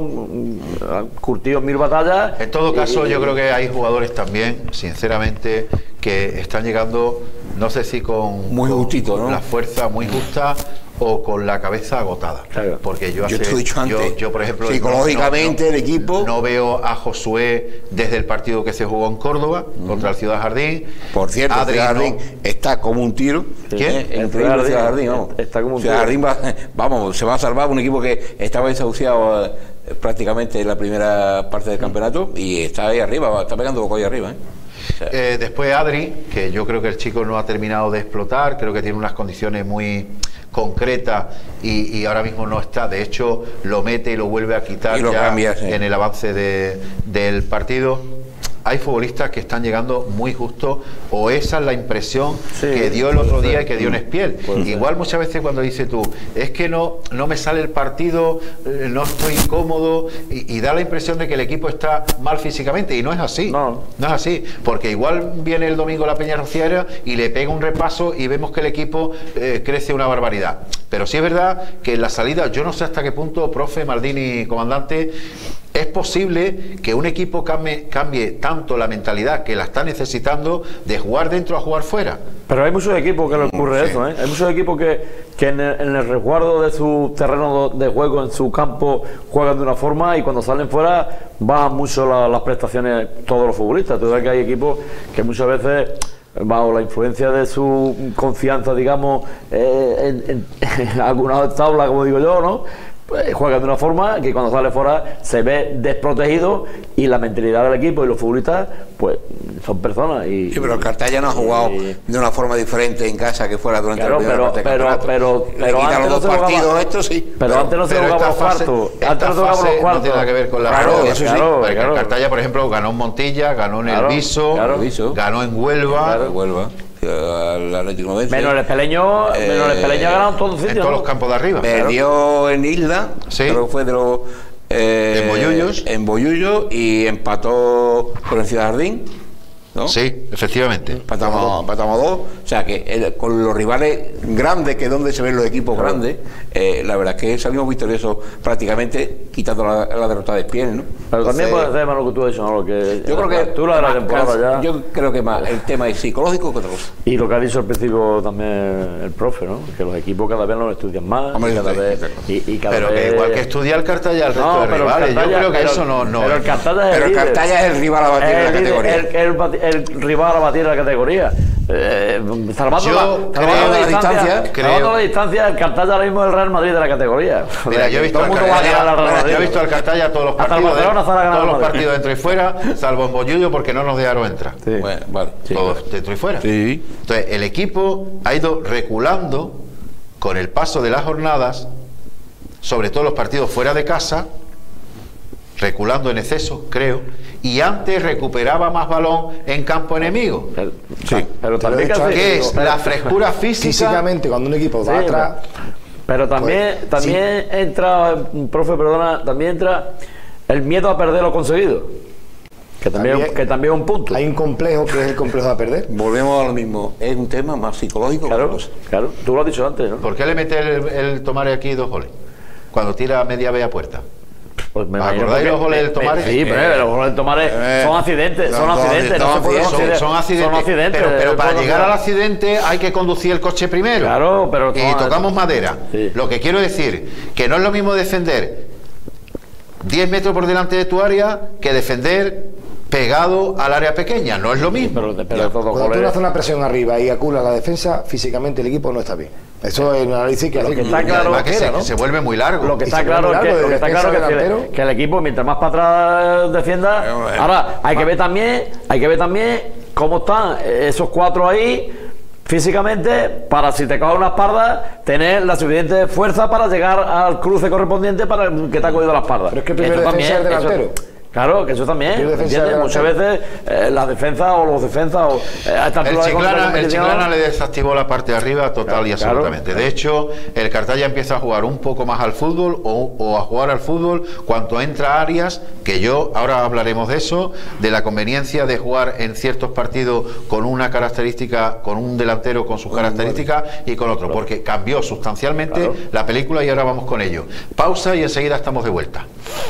curtido en 1000 batallas. En todo caso, yo creo que hay jugadores también, sinceramente, que están llegando, no sé si con la fuerza muy justa o con la cabeza agotada. Porque yo te he dicho antes, yo por ejemplo, psicológicamente el equipo no veo a Josué desde el partido que se jugó en Córdoba contra el Ciudad Jardín. Por cierto, Adri Ciudad Jardín está como un tiro. ¿Quién? El Ciudad Jardín, vamos. Está como un tiro. Ciudad Jardín se va a salvar, un equipo que estaba desahuciado prácticamente en la primera parte del campeonato y está ahí arriba, está pegando boca ahí arriba. Después Adri, que yo creo que el chico no ha terminado de explotar, creo que tiene unas condiciones muy concretas y ahora mismo no está. De hecho, lo mete y lo vuelve a quitar en el avance del partido. Hay futbolistas que están llegando muy justo, o esa es la impresión que dio el otro día y que dio en Espiel. Igual muchas veces cuando dices tú, es que no me sale el partido, no estoy cómodo, y da la impresión de que el equipo está mal físicamente, y no es así. No es así, porque igual viene el domingo la Peña Rociera y le pega un repaso y vemos que el equipo crece una barbaridad. Pero sí es verdad que en la salida, yo no sé hasta qué punto, profe, Maldini, comandante, es posible que un equipo cambie tanto la mentalidad que la está necesitando de jugar dentro a jugar fuera. Pero hay muchos equipos que le ocurre eso, Hay muchos equipos que en el resguardo de su terreno de juego, en su campo, juegan de una forma y cuando salen fuera bajan mucho las prestaciones todos los futbolistas. Tú sabes que hay equipos que muchas veces bajo la influencia de su confianza, digamos, en algunas tablas, como digo yo, ¿no? Pues juega de una forma que cuando sale fuera se ve desprotegido, y la mentalidad del equipo y los futbolistas pues son personas y, sí, pero el Cartaya no ha jugado de una forma diferente en casa que fuera durante la primera parte del campeonato. Pero antes los dos partidos estos sí. Pero antes no se jugaba los cuartos. Antes no se jugaba los cuartos. No tiene nada que ver con la eso sí. Porque el Cartaya, por ejemplo, ganó en Montilla, ganó en El Viso, ganó en Huelva. Al Atlético Novense. Menos el Espeleño, ha ganado en todos los sitios. En todos los campos de arriba. Perdió en Isla, creo que fue de los en Bollullos, y empató con el Ciudad Jardín, ¿no? Sí, efectivamente. Empatamos 2. O sea que con los rivales grandes, que es donde se ven los equipos grandes, la verdad es que salimos victoriosos prácticamente, quitando la derrota de Espien, ¿no? Pero también puede ser más lo que tú has dicho, ¿no? Lo que yo creo que tú la de la temporada ya. Yo creo que más el tema es psicológico que otra cosa. Y lo que ha dicho al principio también el profe, ¿no? Que los equipos cada vez lo estudian más. Hombre, cada vez, pero que igual que estudia el Cartaya al resto de rivales. Yo creo que eso no. Pero el Cartaya es el rival a batir en la categoría. El rival a batir en la categoría. Salvando la distancia, el Cartaya ahora mismo es el Real Madrid de la categoría. Mira, yo he visto al Cartaya todos los partidos dentro y fuera, salvo en Bollullo, porque no nos dejaron entrar. Sí. Bueno, vale, todos dentro y fuera. Sí. Entonces, el equipo ha ido reculando con el paso de las jornadas, sobre todo los partidos fuera de casa, reculando en exceso, creo, y antes recuperaba más balón en campo enemigo. Pero también que es la frescura físicamente cuando un equipo va atrás. Pero también entra, profe, perdona, también entra el miedo a perder lo conseguido. Que también es un punto. Hay un complejo que es el complejo de perder. Volvemos a lo mismo. Es un tema más psicológico. Claro. Tú lo has dicho antes, ¿no? ¿Por qué le mete el Tomare aquí 2 goles? Cuando tira media vez a puerta. Pues me ¿acordáis los goles del Tomare? Sí, pero los goles del Tomare son accidentes. Son accidentes. Pero para llegar al accidente hay que conducir el coche primero. Claro, pero y tocamos madera. Sí. Lo que quiero decir, que no es lo mismo defender 10 metros por delante de tu área que defender pegado al área pequeña. No es lo mismo. Pero cuando tú haces una presión arriba y acula la defensa, físicamente el equipo no está bien. Eso es un análisis que está claro que se vuelve muy largo. Lo que está claro es que el equipo, mientras más para atrás defienda, ahora hay que ver también cómo están esos 4 ahí físicamente, para si te coge una espalda tener la suficiente fuerza para llegar al cruce correspondiente para que te ha cogido la espalda. Pero es que el primer defensa es el delantero. Claro, que eso también, muchas veces las defensas o los defensas el Chiclana le desactivó la parte de arriba total y absolutamente. De hecho, el Cartaya empieza a jugar un poco más al fútbol o a jugar al fútbol cuando entra Arias, que ahora hablaremos de eso, de la conveniencia de jugar en ciertos partidos con una característica, con un delantero con sus características y con otro, porque cambió sustancialmente la película y ahora vamos con ello. Pausa y enseguida estamos de vuelta.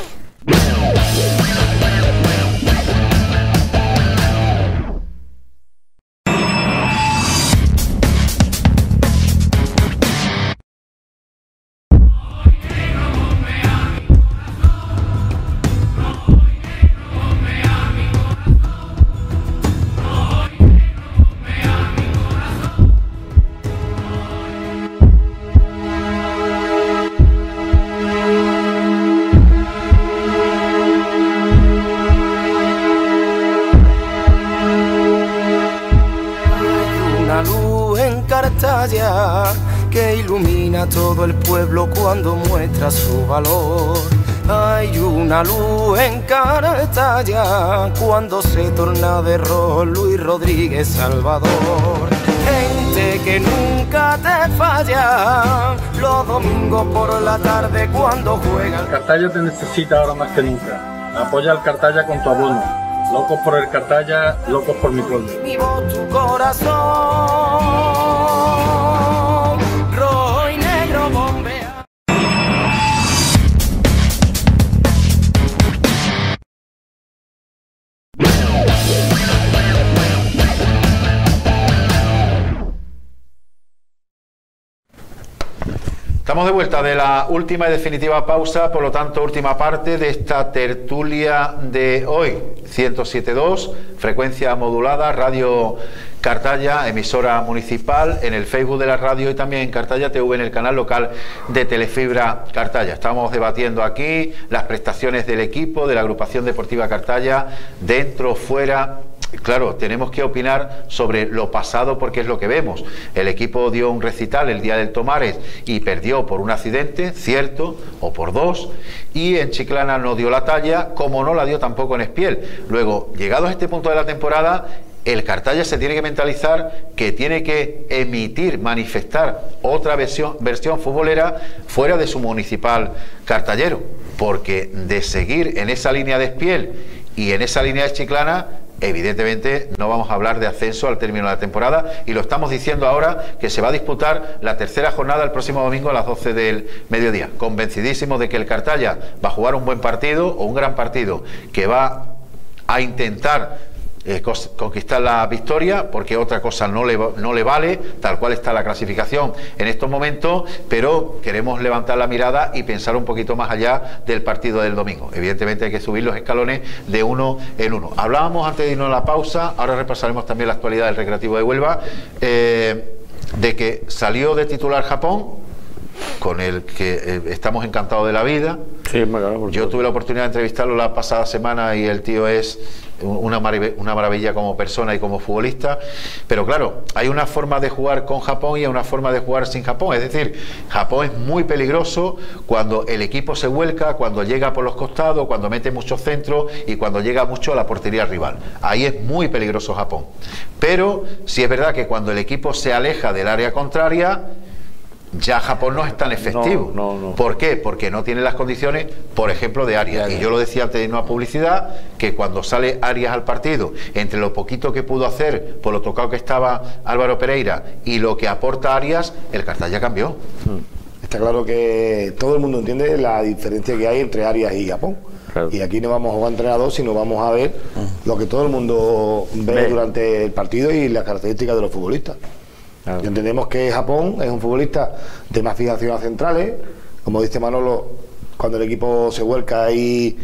Que ilumina todo el pueblo cuando muestra su valor. Hay una luz en Cartaya cuando se torna de rojo Luis Rodríguez Salvador. Gente que nunca te falla los domingos por la tarde cuando juega. El Cartaya te necesita ahora más que nunca. Apoya al Cartaya con tu abono. Locos por el Cartaya, locos por mi pueblo. Mi voz, tu corazón. Estamos de vuelta de la última y definitiva pausa, por lo tanto, última parte de esta tertulia de hoy. 107.2, frecuencia modulada, Radio Cartaya, emisora municipal, en el Facebook de la radio y también en Cartaya TV, en el canal local de Telefibra Cartaya. Estamos debatiendo aquí las prestaciones del equipo, de la agrupación deportiva Cartaya, dentro, fuera. Claro, tenemos que opinar sobre lo pasado porque es lo que vemos. El equipo dio un recital el día del Tomares y perdió por un accidente, cierto, o por dos, y en Chiclana no dio la talla, como no la dio tampoco en Espiel. Luego, llegados a este punto de la temporada, el Cartaya se tiene que mentalizar que tiene que emitir, manifestar otra versión futbolera fuera de su municipal cartallero, porque de seguir en esa línea de Espiel y en esa línea de Chiclana, evidentemente no vamos a hablar de ascenso al término de la temporada, y lo estamos diciendo ahora que se va a disputar la tercera jornada el próximo domingo a las 12 del mediodía, convencidísimo de que el Cartaya va a jugar un buen partido o un gran partido, que va a intentar conquistar la victoria, porque otra cosa no le vale, tal cual está la clasificación en estos momentos, pero queremos levantar la mirada y pensar un poquito más allá del partido del domingo. Evidentemente hay que subir los escalones de uno en uno. Hablábamos antes de irnos a la pausa, ahora repasaremos también la actualidad del Recreativo de Huelva, de que salió de titular Japón, con el que estamos encantados de la vida. Sí, yo tuve la oportunidad de entrevistarlo la pasada semana y el tío es una maravilla como persona y como futbolista, pero claro, hay una forma de jugar con Japón y hay una forma de jugar sin Japón. Es decir, Japón es muy peligroso cuando el equipo se vuelca, cuando llega por los costados, cuando mete muchos centros y cuando llega mucho a la portería rival. Ahí es muy peligroso Japón, pero sí es verdad que cuando el equipo se aleja del área contraria, ya Japón no es tan efectivo. No. ¿Por qué? Porque no tiene las condiciones, por ejemplo, de Arias. Y yo lo decía antes de irnos a publicidad, que cuando sale Arias al partido, entre lo poquito que pudo hacer, por lo tocado que estaba Álvaro Pereira, y lo que aporta Arias, el Cartaya cambió. Está claro que todo el mundo entiende la diferencia que hay entre Arias y Japón. Claro. Y aquí no vamos a jugar entrenador, sino vamos a ver lo que todo el mundo ve durante el partido y las características de los futbolistas. Claro. Y entendemos que Japón es un futbolista de más fijación a centrales, como dice Manolo, cuando el equipo se vuelca y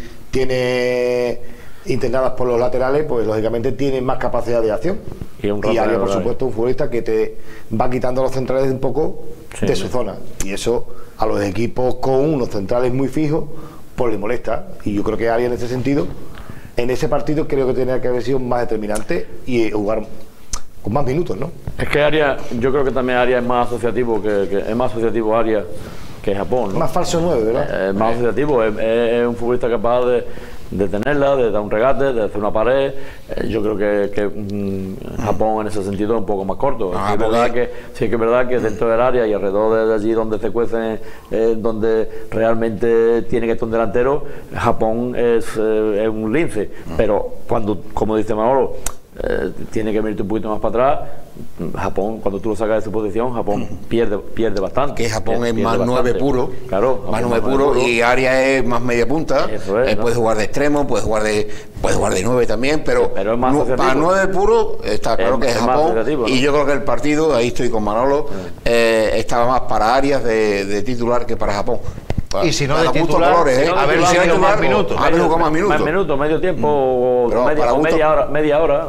tiene internadas por los laterales, pues lógicamente tiene más capacidad de acción. Y Arias, por supuesto, un futbolista que te va quitando a los centrales un poco de su zona. Y eso a los equipos con unos centrales muy fijos, pues le molesta. Y yo creo que Arias en ese sentido, en ese partido creo que tenía que haber sido más determinante y jugar con más minutos, ¿no? Es que Arias, yo creo que también Arias es más asociativo, es más asociativo Arias que Japón, ¿no? Más falso 9, ¿verdad? Es más asociativo, es un futbolista capaz de tenerla, de dar un regate, de hacer una pared. Yo creo que Japón en ese sentido es un poco más corto. Sí que es verdad que dentro del área y alrededor de allí donde se cuecen, donde realmente tiene que estar un delantero, Japón es un lince. Pero cuando, como dice Manolo, tiene que venirte un poquito más para atrás, Japón, cuando tú lo sacas de su posición, Japón pierde bastante. Que Japón es más 9 puro, claro, más 9 puro, y Arias es más media punta. Puede jugar de extremo, puede jugar de 9 también, pero es más para 9 puro está claro que es Japón. ¿No? Y yo creo que el partido, ahí estoy con Manolo, estaba más para Arias de titular que para Japón. Y si no de titular, a ver si hay más minutos. Más minutos, medio tiempo, media hora.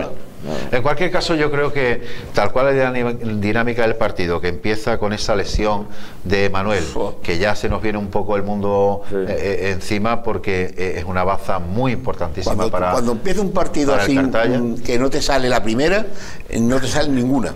En cualquier caso, yo creo que tal cual la dinámica del partido, que empieza con esa lesión de Manuel, que ya se nos viene un poco el mundo encima, porque es una baza muy importantísima cuando empieza un partido así, que no te sale la primera, no te sale ninguna.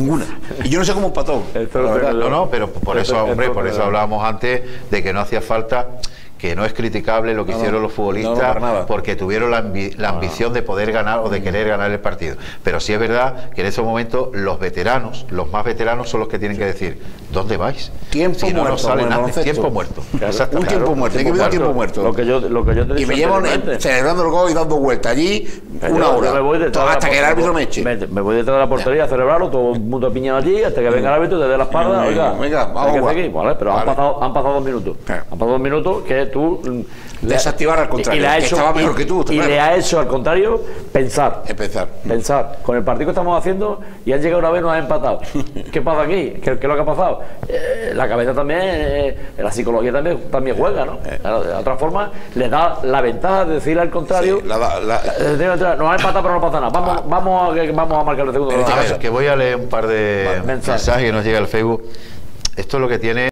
Y yo no sé cómo empató. No, pero por eso, hombre, por eso hablábamos antes de que no hacía falta, que no es criticable lo que hicieron los futbolistas, porque tuvieron la ambición de poder ganar o de querer ganar el partido. Pero sí es verdad que en esos momentos los veteranos, los más veteranos, son los que tienen que decir: ¿dónde vais? Tiempo si no muerto, nos sale nada. Tiempo muerto. Un tiempo muerto. Hay que ver un tiempo muerto. Lo que yo te y me llevan celebrando el gol y dando vueltas allí una hora. Hasta que el árbitro me eche. Me voy detrás de la portería a celebrarlo, todo el mundo piñado allí, hasta que venga el árbitro, te dé la espalda. Oiga, vamos a seguir, ¿vale? Pero han pasado 2 minutos. Han pasado 2 minutos que tú desactivar al contrario, que estaba mejor que tú. Y le ha hecho al contrario pensar. Pensar. Con el partido que estamos haciendo y han llegado una vez, nos han empatado. ¿Qué pasa aquí? ¿Qué es lo que ha pasado? La cabeza también, la psicología también juega, ¿no? De otra forma, le da la ventaja de decirle al contrario. Sí, nos han empatado, pero no pasa nada. Vamos a marcar el segundo. A ver, que voy a leer un par de mensajes que nos llega al Facebook. Esto es lo que tiene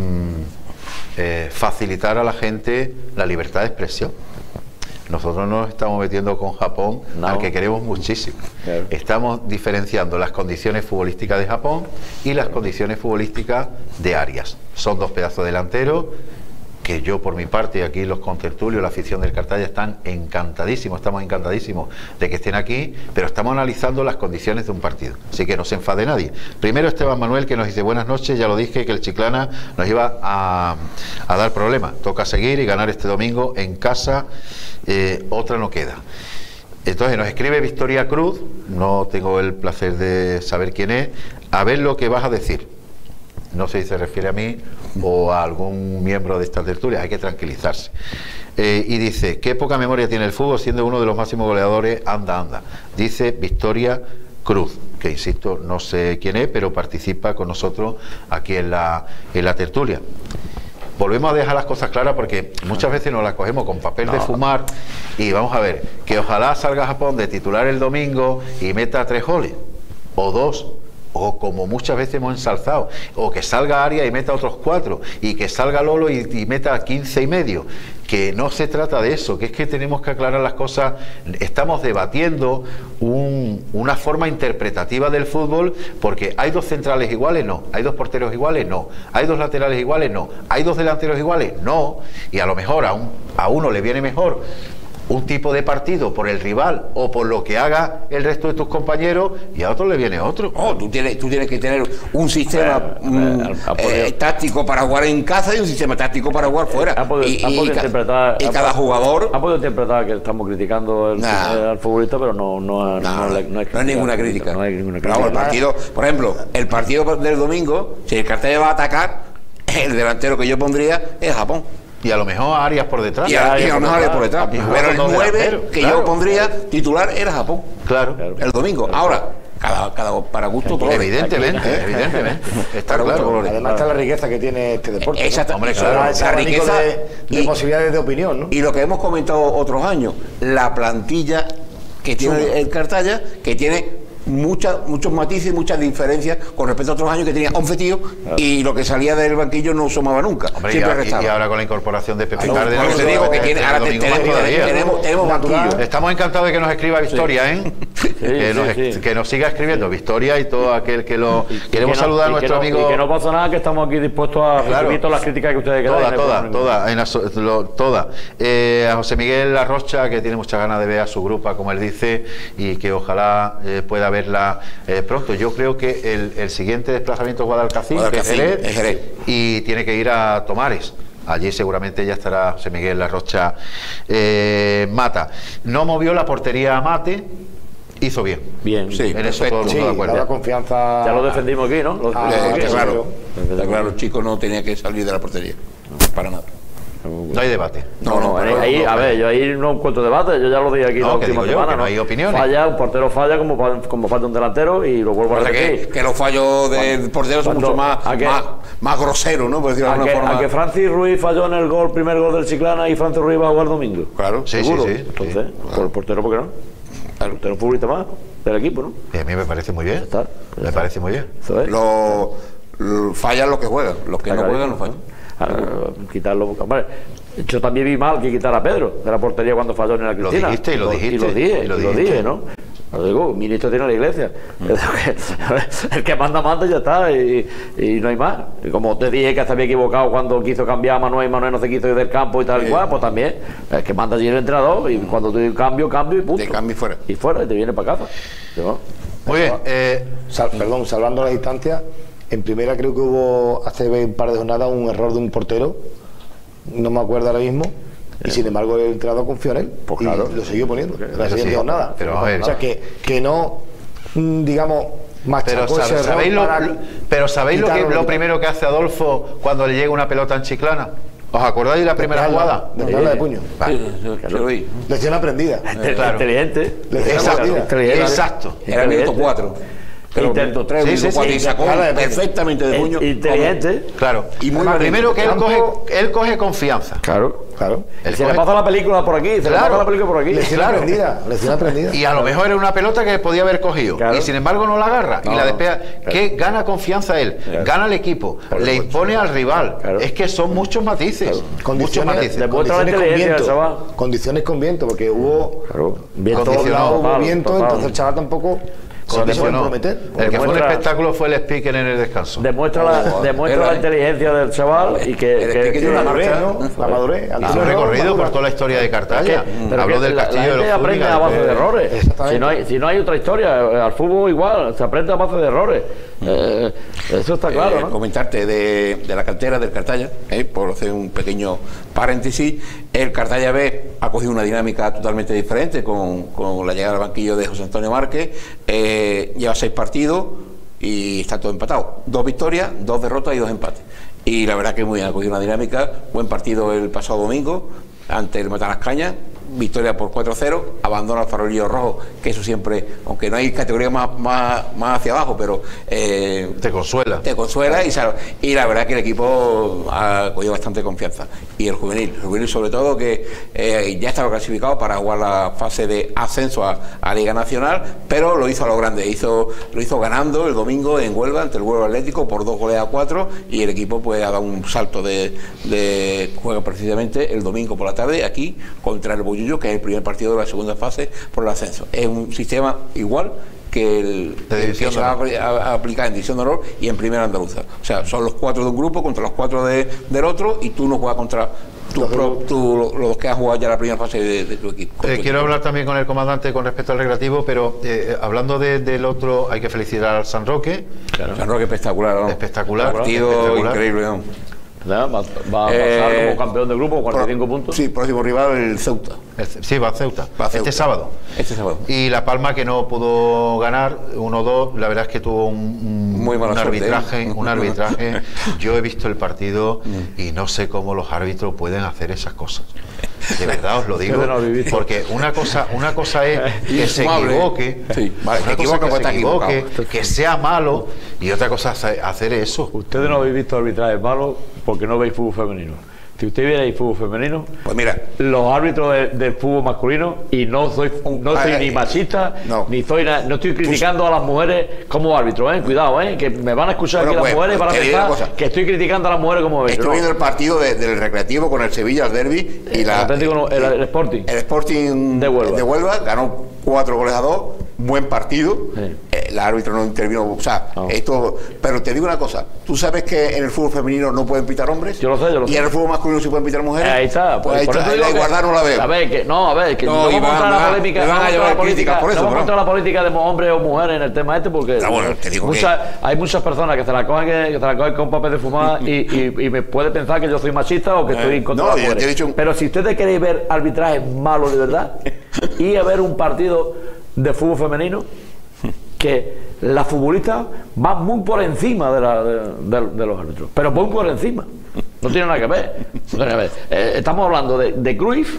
facilitar a la gente la libertad de expresión. Nosotros no nos estamos metiendo con Japón, al que queremos muchísimo. Claro. Estamos diferenciando las condiciones futbolísticas de Japón y las condiciones futbolísticas de Arias. Son dos pedazos delanteros que yo, por mi parte, y aquí los contertulios, la afición del Cartaya, estamos encantadísimos de que estén aquí, pero estamos analizando las condiciones de un partido, así que no se enfade nadie. Primero Esteban Manuel, que nos dice: buenas noches, ya lo dije, que el Chiclana nos iba a dar problemas, toca seguir y ganar este domingo en casa, otra no queda. Entonces nos escribe Victoria Cruz, no tengo el placer de saber quién es, a ver lo que vas a decir. No sé si se refiere a mí o a algún miembro de esta tertulia, hay que tranquilizarse. Y dice: qué poca memoria tiene el fútbol, siendo uno de los máximos goleadores, anda. Dice Victoria Cruz, que insisto, no sé quién es, pero participa con nosotros aquí en la tertulia. Volvemos a dejar las cosas claras, porque muchas veces nos las cogemos con papel de fumar, y vamos a ver, que ojalá salga Japón de titular el domingo y meta 3 goles, o 2, o como muchas veces hemos ensalzado, o que salga Arias y meta otros 4, y que salga Lolo y meta 15 y medio, que no se trata de eso, que es que tenemos que aclarar las cosas. Estamos debatiendo una forma interpretativa del fútbol, porque hay 2 centrales iguales, no, hay 2 porteros iguales, no, hay 2 laterales iguales, no, hay 2 delanteros iguales, no, y a lo mejor a uno le viene mejor un tipo de partido por el rival o por lo que haga el resto de tus compañeros, y a otro le viene otro. Tú tienes que tener un sistema táctico para jugar en casa y un sistema táctico para jugar fuera. Cada jugador ha podido interpretar que estamos criticando al futbolista, pero no es ninguna crítica. Pero el partido, por ejemplo, el partido del domingo, si el Cartaya va a atacar, el delantero que yo pondría es Japón. Y a lo mejor Arias por detrás. Y a lo mejor Arias por detrás. Pero el 9 que yo pondría titular era Japón. Claro. El domingo. Ahora, cada para gusto todo. Evidentemente. Está claro. Además está la riqueza que tiene este deporte. Exacto. Hombre, claro. La riqueza de posibilidades de opinión, ¿no? Y lo que hemos comentado otros años, la plantilla que tiene el Cartaya, que tiene muchos matices y muchas diferencias con respecto a otros años, que tenía 11 tíos y lo que salía del banquillo no sumaba nunca. Hombre, y ahora con la incorporación de Pepe Cárdenas, te digo que tenemos banquillo. Estamos encantados de que nos escriba Victoria, que nos siga escribiendo Victoria y todo aquel que lo queremos saludar a nuestro amigo. Y que no pasa nada, que estamos aquí dispuestos a recibir todas las críticas que ustedes quieran. Todas. A José Miguel Larrocha, que tiene muchas ganas de ver a su grupa, como él dice, y que ojalá pueda verla pronto. Yo creo que el siguiente desplazamiento es Guadalcacín, que es Jerez, y tiene que ir a Tomares. Allí seguramente ya estará José Miguel Larrocha. Mata no movió la portería a Mate, hizo bien. Sí, en eso todo el mundo de acuerdo. La confianza. Ya lo defendimos aquí, ¿no? Está claro, el chico no tenía que salir de la portería para nada. No hay debate. A ver, yo ahí no encuentro debate, yo ya lo dije aquí la última semana. No hay opiniones. Un portero falla como falta un delantero, y lo vuelvo a repetir. Que los fallos del portero son mucho más groseros, ¿no? Por decirlo de alguna forma. A que Francis Ruiz falló en el primer gol del Chiclana, y Francis Ruiz va a jugar domingo. Claro, seguro. Entonces, por el portero, ¿por qué no? El portero futbolista más del equipo, ¿no? Y a mí me parece muy bien. Me parece muy bien. Fallan los que juegan, los que no juegan no fallan. Quitarlo. Hombre, yo también vi mal que quitar a Pedro de la portería cuando falló en la Cristina. Lo dijiste, y lo dije, ¿no? Lo digo, ministro tiene la iglesia. El que manda y ya está, y no hay más. Y como te dije que hasta había equivocado cuando quiso cambiar a Manuel no se quiso ir del campo y tal igual, pues también el que manda allí el entrenador, y cuando tú cambio y punto. Te cambio fuera. Y fuera, y te viene para casa. Muy bien. Salvando la distancia, en primera creo que hubo hace un par de jornadas un error de un portero, no me acuerdo ahora mismo, y sin embargo el entrenador confió en él, pues claro, y lo siguió poniendo en la siguiente jornada. Pero a ver, o sea que no, digamos, machacó ese error. Pero ¿sabéis lo primero que hace Adolfo cuando le llega una pelota en Chiclana? ¿Os acordáis de la primera jugada? De tabla de puño. Vale. Sí, lo vi. Lección aprendida. Claro. Inteligente. Lección Exacto, aprendida. exacto. Era el minuto 4. Pero Inter- minuto 3, sí, minuto sí, 4 sí, y sacó claro, perfectamente de puño. Inteligente. Claro. Y muy Además, primero que Campo- él coge confianza. Claro. Claro. Él Se le coge- pasa la película por aquí, se le Claro. pasa la película por aquí. Lección Claro. aprendida. Lección aprendida. Y a lo mejor era una pelota que podía haber cogido. Claro. Y sin embargo no la agarra. No, y la no. despega. Claro. Que gana confianza él. Claro. Gana el equipo. Por Le supuesto. impone al rival. Claro. Es que son muchos matices. Muchos Condiciones, matices. Demuestra la condiciones con inteligencia del viento. chaval. Condiciones con viento, porque hubo Claro. en Viento todos condicionado, lados hubo total, viento, total. entonces el chaval tampoco se quiso Condicionó. comprometer. El que fue un Demuestra- espectáculo fue el speaker en el descanso. Demuestra la inteligencia del chaval y El que speaker tiene La una madurez, marcha. ¿no? La madurez. Al Hizo un tener recorrido madura. por toda la historia de Cartaya. pero Habló que del la castillo de gente los aprende Zúñiga, a base de errores. Exactamente. Si no hay otra historia, al fútbol igual, se aprende a base de errores. Eso está claro, ¿no? Comentarte de la cantera del Cartaya, por hacer un pequeño paréntesis. El Cartaya B ha cogido una dinámica totalmente diferente con la llegada al banquillo de José Antonio Márquez. Lleva 6 partidos y está todo empatado. 2 victorias, 2 derrotas y 2 empates. Y la verdad que muy bien, ha cogido una dinámica. Buen partido el pasado domingo ante el Matalascañas. Victoria por 4-0, abandona al Farolillo Rojo, que eso siempre, aunque no hay categoría más hacia abajo, pero Te consuela. te consuela y la verdad que el equipo ha cogido bastante confianza. Y el juvenil sobre todo, que ya estaba clasificado para jugar la fase de ascenso a Liga Nacional, pero lo hizo a lo grande, lo hizo ganando el domingo en Huelva ante el Huelva Atlético por 2-4, y el equipo pues ha dado un salto de juego precisamente el domingo por la tarde aquí contra el Bollullo, que es el primer partido de la segunda fase por el ascenso. Es un sistema igual que el que se va a aplicar en División de Honor y en Primera Andaluza. O sea, son los 4 de un grupo contra los 4 del otro, y tú no juegas contra los que has jugado ya la primera fase de tu equipo. Quiero hablar también con el comandante con respecto al recreativo, pero hablando del otro, hay que felicitar al San Roque. Claro. San Roque espectacular, ¿no? Espectacular. Partido Espectacular. increíble, ¿no? Va a pasar como campeón del grupo, 45 puntos. Sí, próximo rival el Ceuta. Sí, va a Ceuta. Va a Ceuta. Este sábado. Este sábado. Y La Palma, que no pudo ganar 1-2, la verdad es que tuvo Muy mala suerte, arbitraje, un arbitraje. Yo he visto el partido y no sé cómo los árbitros pueden hacer esas cosas. De verdad os lo digo, Ustedes no lo habéis visto. porque una cosa es que se Infumable, equivoque, Sí, vale, una que cosa equivoque, es que pues se está equivoque, equivocado. que sea malo, y otra cosa es hacer eso. Ustedes no habéis visto arbitrajes malos porque no veis fútbol femenino. Si usted viera el fútbol femenino, Pues mira, los árbitros del fútbol masculino, y no soy ni machista, no. ni no estoy criticando a las mujeres como árbitros, cuidado, que me van a escuchar Bueno, aquí las pues, mujeres para te digo una pensar cosa. que estoy criticando a las mujeres como árbitros. estoy viendo el partido del Recreativo con el Sevilla, el derbi, y el Atlético, el Sporting. el Sporting De Huelva. ganó 4-2, buen partido. Sí. El árbitro no intervino, o sea, No. esto. Pero te digo una cosa, tú sabes que en el fútbol femenino no pueden pitar hombres. Yo lo sé. Y en el fútbol masculino sí pueden pitar mujeres. Ahí está. Pues ahí por está, eso digo la que- igualdad no la veo. A ver, que no No, y vamos contra la polémica. me van a vamos llevar contra la críticas por eso, no vamos pero contra la política de hombres o mujeres en el tema este, porque Pero bueno, te digo hay muchas personas que se la cogen con papel de fumar y me puede pensar que yo soy machista o que estoy en contra no, de las yo te he mujeres. dicho- Pero si ustedes queréis ver arbitrajes malos de verdad y a ver un partido de fútbol femenino, que las futbolistas van muy por encima de los árbitros, pero muy por encima. No tiene nada que ver. No tiene nada que ver. Estamos hablando de Cruyff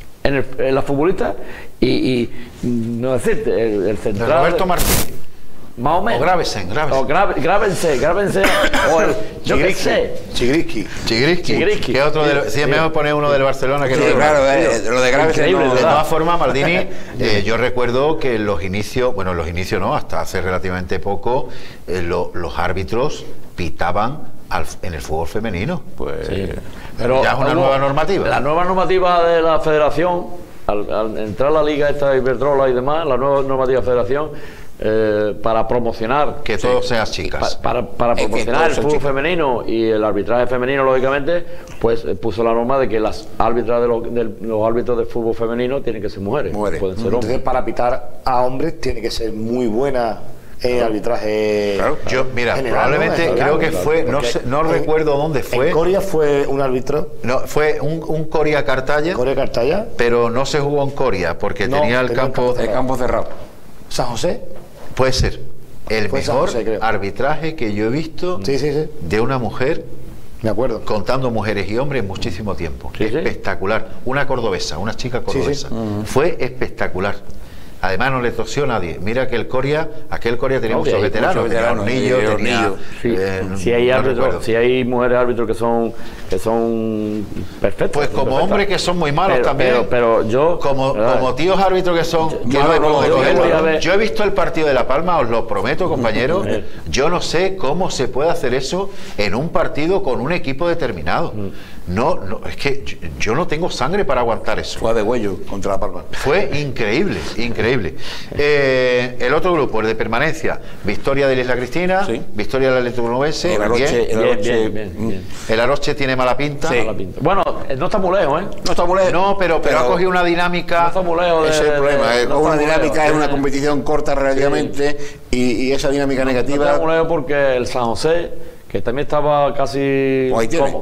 en la futbolista y no decirte, el De central. Roberto Martín. Más o menos. O Gravesen. O Grábense. O el. Yo qué sé. Chigriski. Chigriski. Que otro sí, es mejor poner uno del Barcelona que Sí, no del claro, Madrid. lo de Graves Increíble, no- De ¿verdad? todas formas, Maldini, yo recuerdo que en los inicios no, hasta hace relativamente poco, los árbitros pitaban en el fútbol femenino. Pues Sí. Pero ya es una nueva normativa. La nueva normativa de la federación, al entrar la liga esta Iberdrola y demás, la nueva normativa de la federación, para promocionar Que todo sea chicas. para Es que promocionar todos el son fútbol chicas. femenino y el arbitraje femenino, lógicamente, pues puso la norma de que las árbitras de los árbitros de fútbol femenino tienen que ser mujeres, Mujeres. pueden ser hombres. Entonces, para pitar a hombres tiene que ser muy buena arbitraje. Claro. Yo, mira, general, probablemente ¿no? En creo que general, fue, porque no recuerdo dónde fue. En Coria fue un árbitro. No, fue un Coria Cartaya, Coria Cartaya. pero no se jugó en Coria porque No, tenía el tenía el campo. campo el campo cerrado. San José. Puede ser el Fue San mejor José, creo. arbitraje que yo he visto Sí. de una mujer Me acuerdo. Contando mujeres y hombres muchísimo tiempo. Sí, sí. Espectacular. Una cordobesa, una chica cordobesa. Sí, Fue espectacular. Además no le tosió a nadie. Mira que aquel Coria tenía muchos veteranos, tenía Hornillo, tenía... Sí, si hay árbitros, si hay mujeres árbitros que son perfectas. Pues como hombres que son muy malos también. Pero yo... Como tíos árbitros que son... Yo he visto el partido de La Palma, os lo prometo, compañeros. Yo no sé cómo se puede hacer eso en un partido con un equipo determinado. No, es que yo no tengo sangre para aguantar eso. Fue de Güello contra La Palma. Fue increíble, increíble. El otro grupo, el de permanencia, victoria de Isla Cristina, sí. Victoria del Atlético Nubense. El Aroche tiene mala pinta. Sí. Bueno, no está muy lejos, ¿eh? No está muy lejos. No, pero ha cogido una dinámica. No está muy lejos. Ese es el problema. Una dinámica es una competición corta relativamente y esa dinámica negativa. No está muy lejos porque el San José, que también estaba casi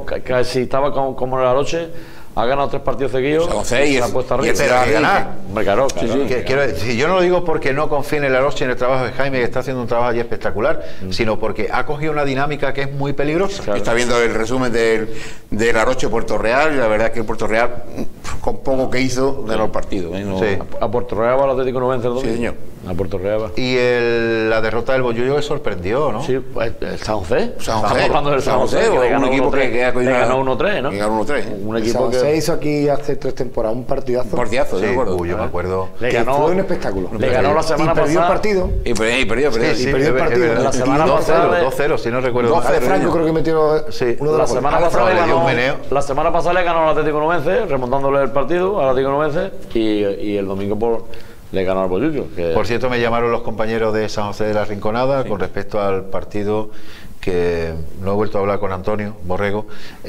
como el Aroche, ha ganado 3 partidos seguidos. San José y se ha puesto arriba. Espera, ganar. Claro. Quiero decir, yo no lo digo porque no confíe en el Aroche, en el trabajo de Jaime, que está haciendo un trabajo allí espectacular, sino porque ha cogido una dinámica que es muy peligrosa. Claro. Está viendo el resumen del Aroche Puerto Real y la verdad es que el Puerto Real, con poco que hizo, ganó el partido. No, sí. A Puerto Real va el Atlético Nubense el domingo. Sí, señor. A Puerto Real va. Y la derrota del Bollullo que sorprendió, ¿no? Sí, pues el San José. Estamos hablando del San José, que un equipo que ha le ganó 1-3, ¿no? Que ganó 1-3. Un El equipo San José que hizo aquí hace 3 temporadas un partidazo. Partidazo, Sí, de acuerdo. yo me acuerdo. le Que ganó, fue un espectáculo. le ganó la semana y perdió pasada. el partido. Y perdió. Sí, perdió el partido. la La semana 2-0, pasada 2-0, si no recuerdo 2-0. mal. Franco creo que metió Sí. uno de La los semana goles. pasada le dio un meneo. la semana pasada le ganó al Atlético Nubense, remontándole el partido al Atlético Nubense, y el domingo le ganó al Bollullo. Por cierto, me llamaron los compañeros de San José de la Rinconada con respecto al partido, que no he vuelto a hablar con Antonio Borrego,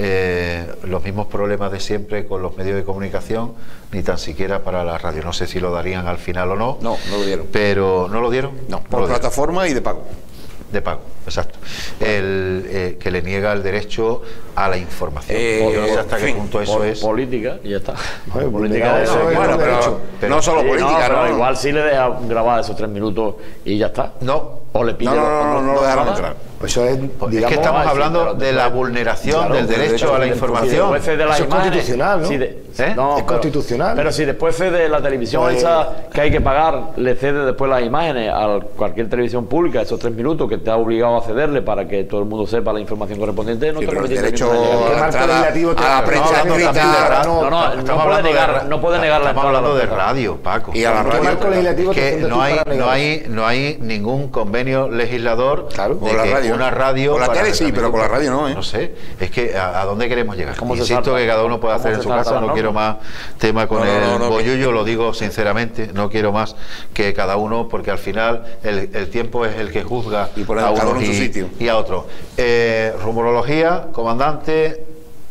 los mismos problemas de siempre con los medios de comunicación, ni tan siquiera para la radio. No sé si lo darían al final o no. No lo dieron. Pero ¿no lo dieron? No, por plataforma y de pago. De pago, exacto. Que le niega el derecho a la información. Yo no sé hasta qué punto eso es. Política, y ya está. Bueno, Política de eso eso. es Bueno, un derecho. pero no solo política, pero ¿no? igual sí le deja grabar esos 3 minutos y ya está. No. O le pide. No lo dejaron entrar. Pues eso es, Pues digamos, es que estamos sí, hablando pero de la vulneración claro, del derecho a la Si información. después cede las Eso es imágenes, constitucional, ¿no? si ¿Eh? no, Es constitucional. Pero si después cede la televisión Pues- esa que hay que pagar, le cede después las imágenes a cualquier televisión pública, esos 3 minutos que te ha obligado a cederle para que todo el mundo sepa la información correspondiente, no Sí, te pero el permite derecho ninguna ¿Qué a marco entrada legislativo a la tiene? prensa No, escrita. estamos hablando no puede negar la Estamos hablando de entrada. radio, Paco. Y a la ¿Qué radio. marco legislativo te Que sientes tú no hay, para negar? no hay ningún convenio legislador Claro. de Con la que radio. una radio. Con la para tele sí, pero con la radio no, ¿eh? No sé, es que ¿a dónde queremos llegar? ¿Cómo se Insisto salta? que cada uno puede ¿Cómo hacer en se su salta casa, la no norma? quiero más tema con el Bollullo, lo digo sinceramente, no quiero más que cada uno, porque al final el tiempo es el que juzga Y pone a cada unos uno en su sitio. y a otros. Rumorología, comandante,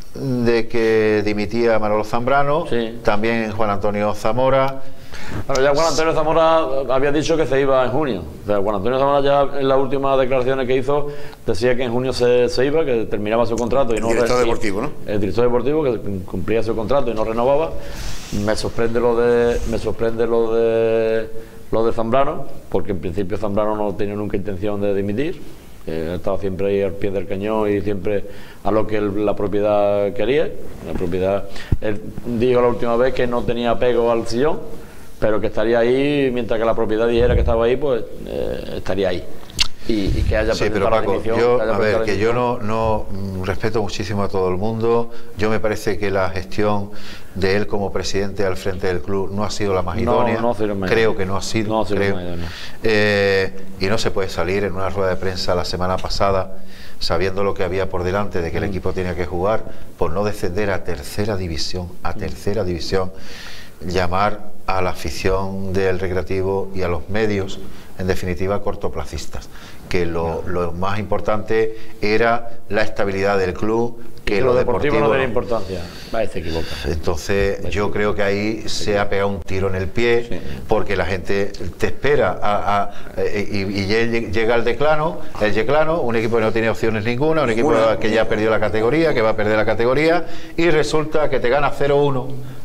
de que dimitía Manolo Zambrano, Sí. también Juan Antonio Zamora. Bueno, ya Juan Antonio Zamora había dicho que se iba en junio. O sea, Juan Antonio Zamora ya en las últimas declaraciones que hizo decía que en junio se iba, que terminaba su contrato y no Director deportivo, ¿no? El director deportivo que cumplía su contrato y no renovaba. Me sorprende lo de Zambrano, porque en principio Zambrano no tenía nunca intención de dimitir. Ha estado siempre ahí al pie del cañón y siempre a lo que la propiedad quería. La propiedad, él dijo la última vez que no tenía apego al sillón, pero que estaría ahí mientras que la propiedad dijera que estaba ahí, pues estaría ahí. Y que haya Sí, pero presentado la Paco, dimisión, yo, que haya a ver, presentado la que yo dimisión. no respeto muchísimo a todo el mundo. Yo me parece que la gestión de él como presidente al frente del club no ha sido la más idónea. no ha sido la más creo idónea. que no ha sido. No ha sido la creo. más idónea. Y no se puede salir en una rueda de prensa la semana pasada, sabiendo lo que había por delante, de que el equipo tenía que jugar, por no descender a tercera división, llamar a la afición del Recreativo y a los medios, en definitiva, cortoplacistas, que lo más importante era la estabilidad del club, que lo deportivo no tiene importancia. Se equivoca. Entonces yo creo que ahí se ha pegado un tiro en el pie, porque la gente te espera y llega el Yeclano, un equipo que no tiene opciones ninguna, un equipo que ya perdió la categoría, que va a perder la categoría, y resulta que te gana 0-1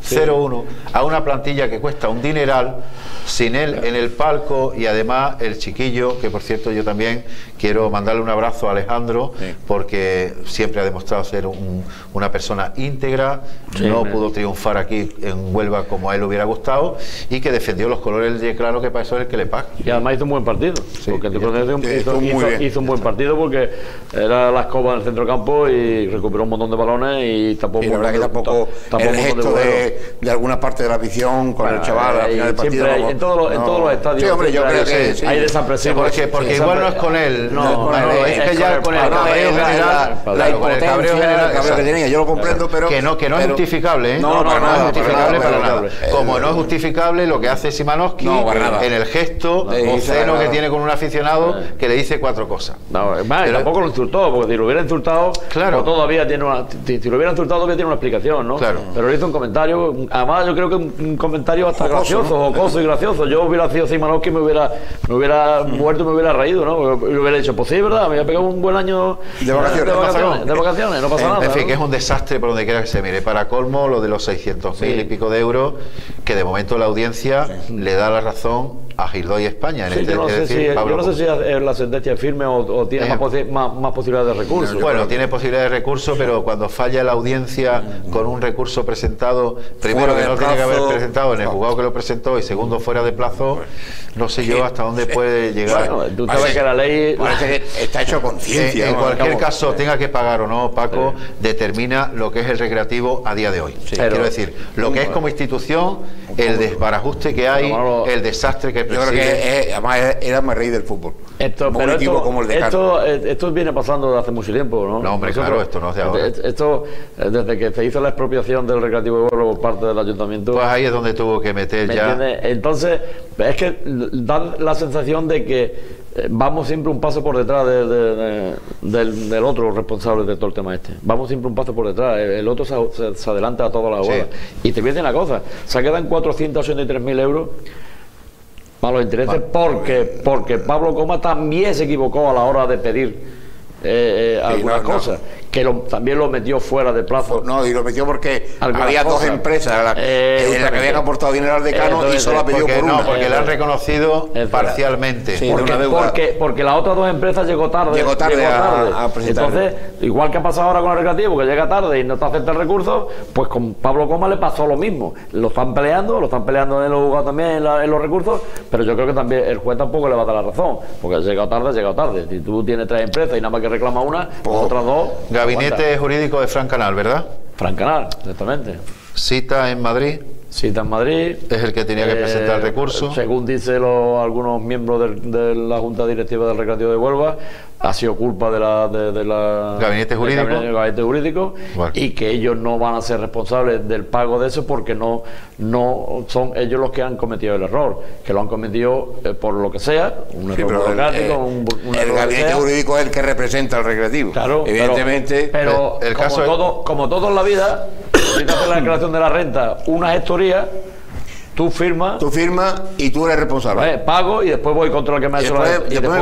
0-1 a una plantilla que cuesta un dineral, sin él en el palco, y además el chiquillo, que por cierto yo también quiero mandarle un abrazo a Alejandro, porque siempre ha demostrado ser una persona íntegra, no pudo triunfar aquí en Huelva como a él le hubiera gustado, y que defendió los colores del Yeclano, que para eso es el que le paga. Y además hizo un buen partido, porque hizo un buen partido, porque era la escoba en el centro del campo y recuperó un montón de balones, y tampoco, y la verdad que tampoco el gesto de alguna parte de la afición con el chaval al final del partido. En todos los estadios. Sí, hombre, yo creo que hay desapresión. Porque igual no es con él. Es que ya con el cabreo general. La impotencia, el cabreo que tenía, yo lo comprendo, pero. Que no es justificable, ¿eh? No es justificable para nada. Como no es justificable lo que hace Simanowski en el gesto obsceno que tiene con un aficionado que le dice 4 cosas. Tampoco lo insultó, porque si lo hubiera insultado, todavía tiene una. Si lo hubiera insultado, todavía tiene una explicación, ¿no? Pero le hizo un comentario, además yo creo que un comentario hasta gracioso, jocoso y gracioso. Yo hubiera sido Simanowski, me hubiera muerto y me hubiera reído, ¿no? Y le hubiera dicho, pues sí, ¿verdad? Me había pegado un buen año de vacaciones, no pasa nada. En fin, que es un desastre por donde quiera que se mire. Para colmo, lo de los 600.000 y pico de euros, que de momento la audiencia le da la razón a Girdoy España. Yo no sé si la sentencia es firme o tiene más posibilidades de recurso. Bueno, tiene posibilidades de recurso, pero cuando falla la audiencia con un recurso presentado, primero que no tiene que haber presentado en el juzgado que lo presentó, y segundo fuera de plazo, no sé yo hasta dónde puede llegar. Bueno, tú sabes que la ley está hecho con ciencia. En cualquier caso, tenga que pagar o no, Paco, determina lo que es el recreativo a día de hoy. Quiero decir, lo que es como institución, el desbarajuste que hay, el desastre que preside. Yo creo que además era más rey del fútbol. Esto viene pasando desde hace mucho tiempo, ¿no? No, hombre, claro, esto no es de ahora. Esto, desde que se hizo la expropiación del recreativo de Huelva por parte del ayuntamiento. Pues ahí es donde tuvo que meter ya. Entonces, es que da la sensación de que vamos siempre un paso por detrás del otro responsable de todo el tema este. Vamos siempre un paso por detrás. El otro se adelanta a todas las horas. Y te viene una cosa, se quedan 483.000 euros para los intereses porque Pablo Coma también se equivocó a la hora de pedir algunas cosas, que también lo metió fuera de plazo. No, y lo metió porque había dos empresas en las que habían aportado dinero al decano y solo ha pedido por una. No, porque le han reconocido parcialmente. Porque las otras dos empresas llegó tarde a presentar. Entonces, igual que ha pasado ahora con el recreativo, que llega tarde y no te acepta el recurso, pues con Pablo Coma le pasó lo mismo. Lo están peleando en los juzgados también, en los recursos, pero yo creo que también el juez tampoco le va a dar la razón, porque ha llegado tarde. Si tú tienes 3 empresas y nada más que reclama una, pues otras 2. Gabinete jurídico de Fran Canal, ¿verdad? Fran Canal, exactamente. Cita en Madrid. Cita en Madrid. Es el que tenía que presentar el recurso. Según dicen algunos miembros de la Junta Directiva del Recreativo de Huelva, ha sido culpa de la Gabinete Jurídico, bueno, y que ellos no van a ser responsables del pago de eso porque no son ellos los que han cometido el error, que lo han cometido por lo que sea, un error burocrático, el Gabinete Jurídico es el que representa al recreativo. Claro, evidentemente. Pero el caso como todo en la vida, si te haces la declaración de la renta, una gestoría, tú firmas y tú eres responsable. Pago y después voy contra el que me ha hecho la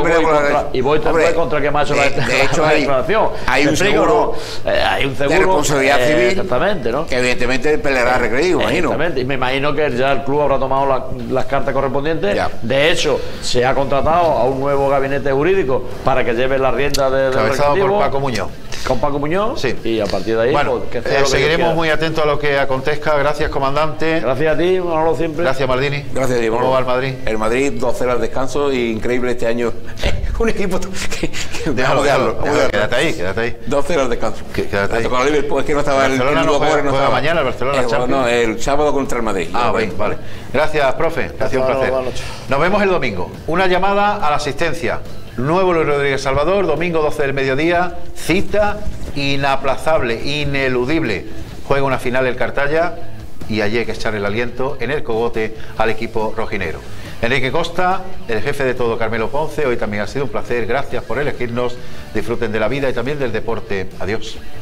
De hecho, hay un seguro de responsabilidad civil, exactamente, ¿no? Que evidentemente peleará recreativo, imagino. Exactamente. Y me imagino que ya el club habrá tomado las cartas correspondientes. Ya. De hecho, se ha contratado a un nuevo gabinete jurídico para que lleve la rienda del recreativo. Por Paco Muñoz. Con Paco Muñoz, sí. Y a partir de ahí, bueno, pues, seguiremos muy atentos a lo que acontezca. Gracias, comandante. Gracias a ti, Manolo, siempre. Gracias, Maldini. Gracias a ti, ¿Cómo va el Madrid? El Madrid 2-0 al descanso, y increíble este año. Un equipo déjalo. Quédate ahí. 2-0 al descanso. Quédate ahí. Con el Liverpool, es que no estaba el Barcelona no juega mañana, el Barcelona Champions. No, el sábado contra el Madrid. Vale. Gracias, profe. Ha sido un placer. Nos vemos el domingo. Una llamada a la asistencia. Nuevo Luis Rodríguez Salvador, domingo 12 del mediodía, cita inaplazable, ineludible. Juega una final el Cartaya y allí hay que echar el aliento en el cogote al equipo rojinegro. Enrique Costa, el jefe de todo, Carmelo Ponce, hoy también ha sido un placer. Gracias por elegirnos. Disfruten de la vida y también del deporte. Adiós.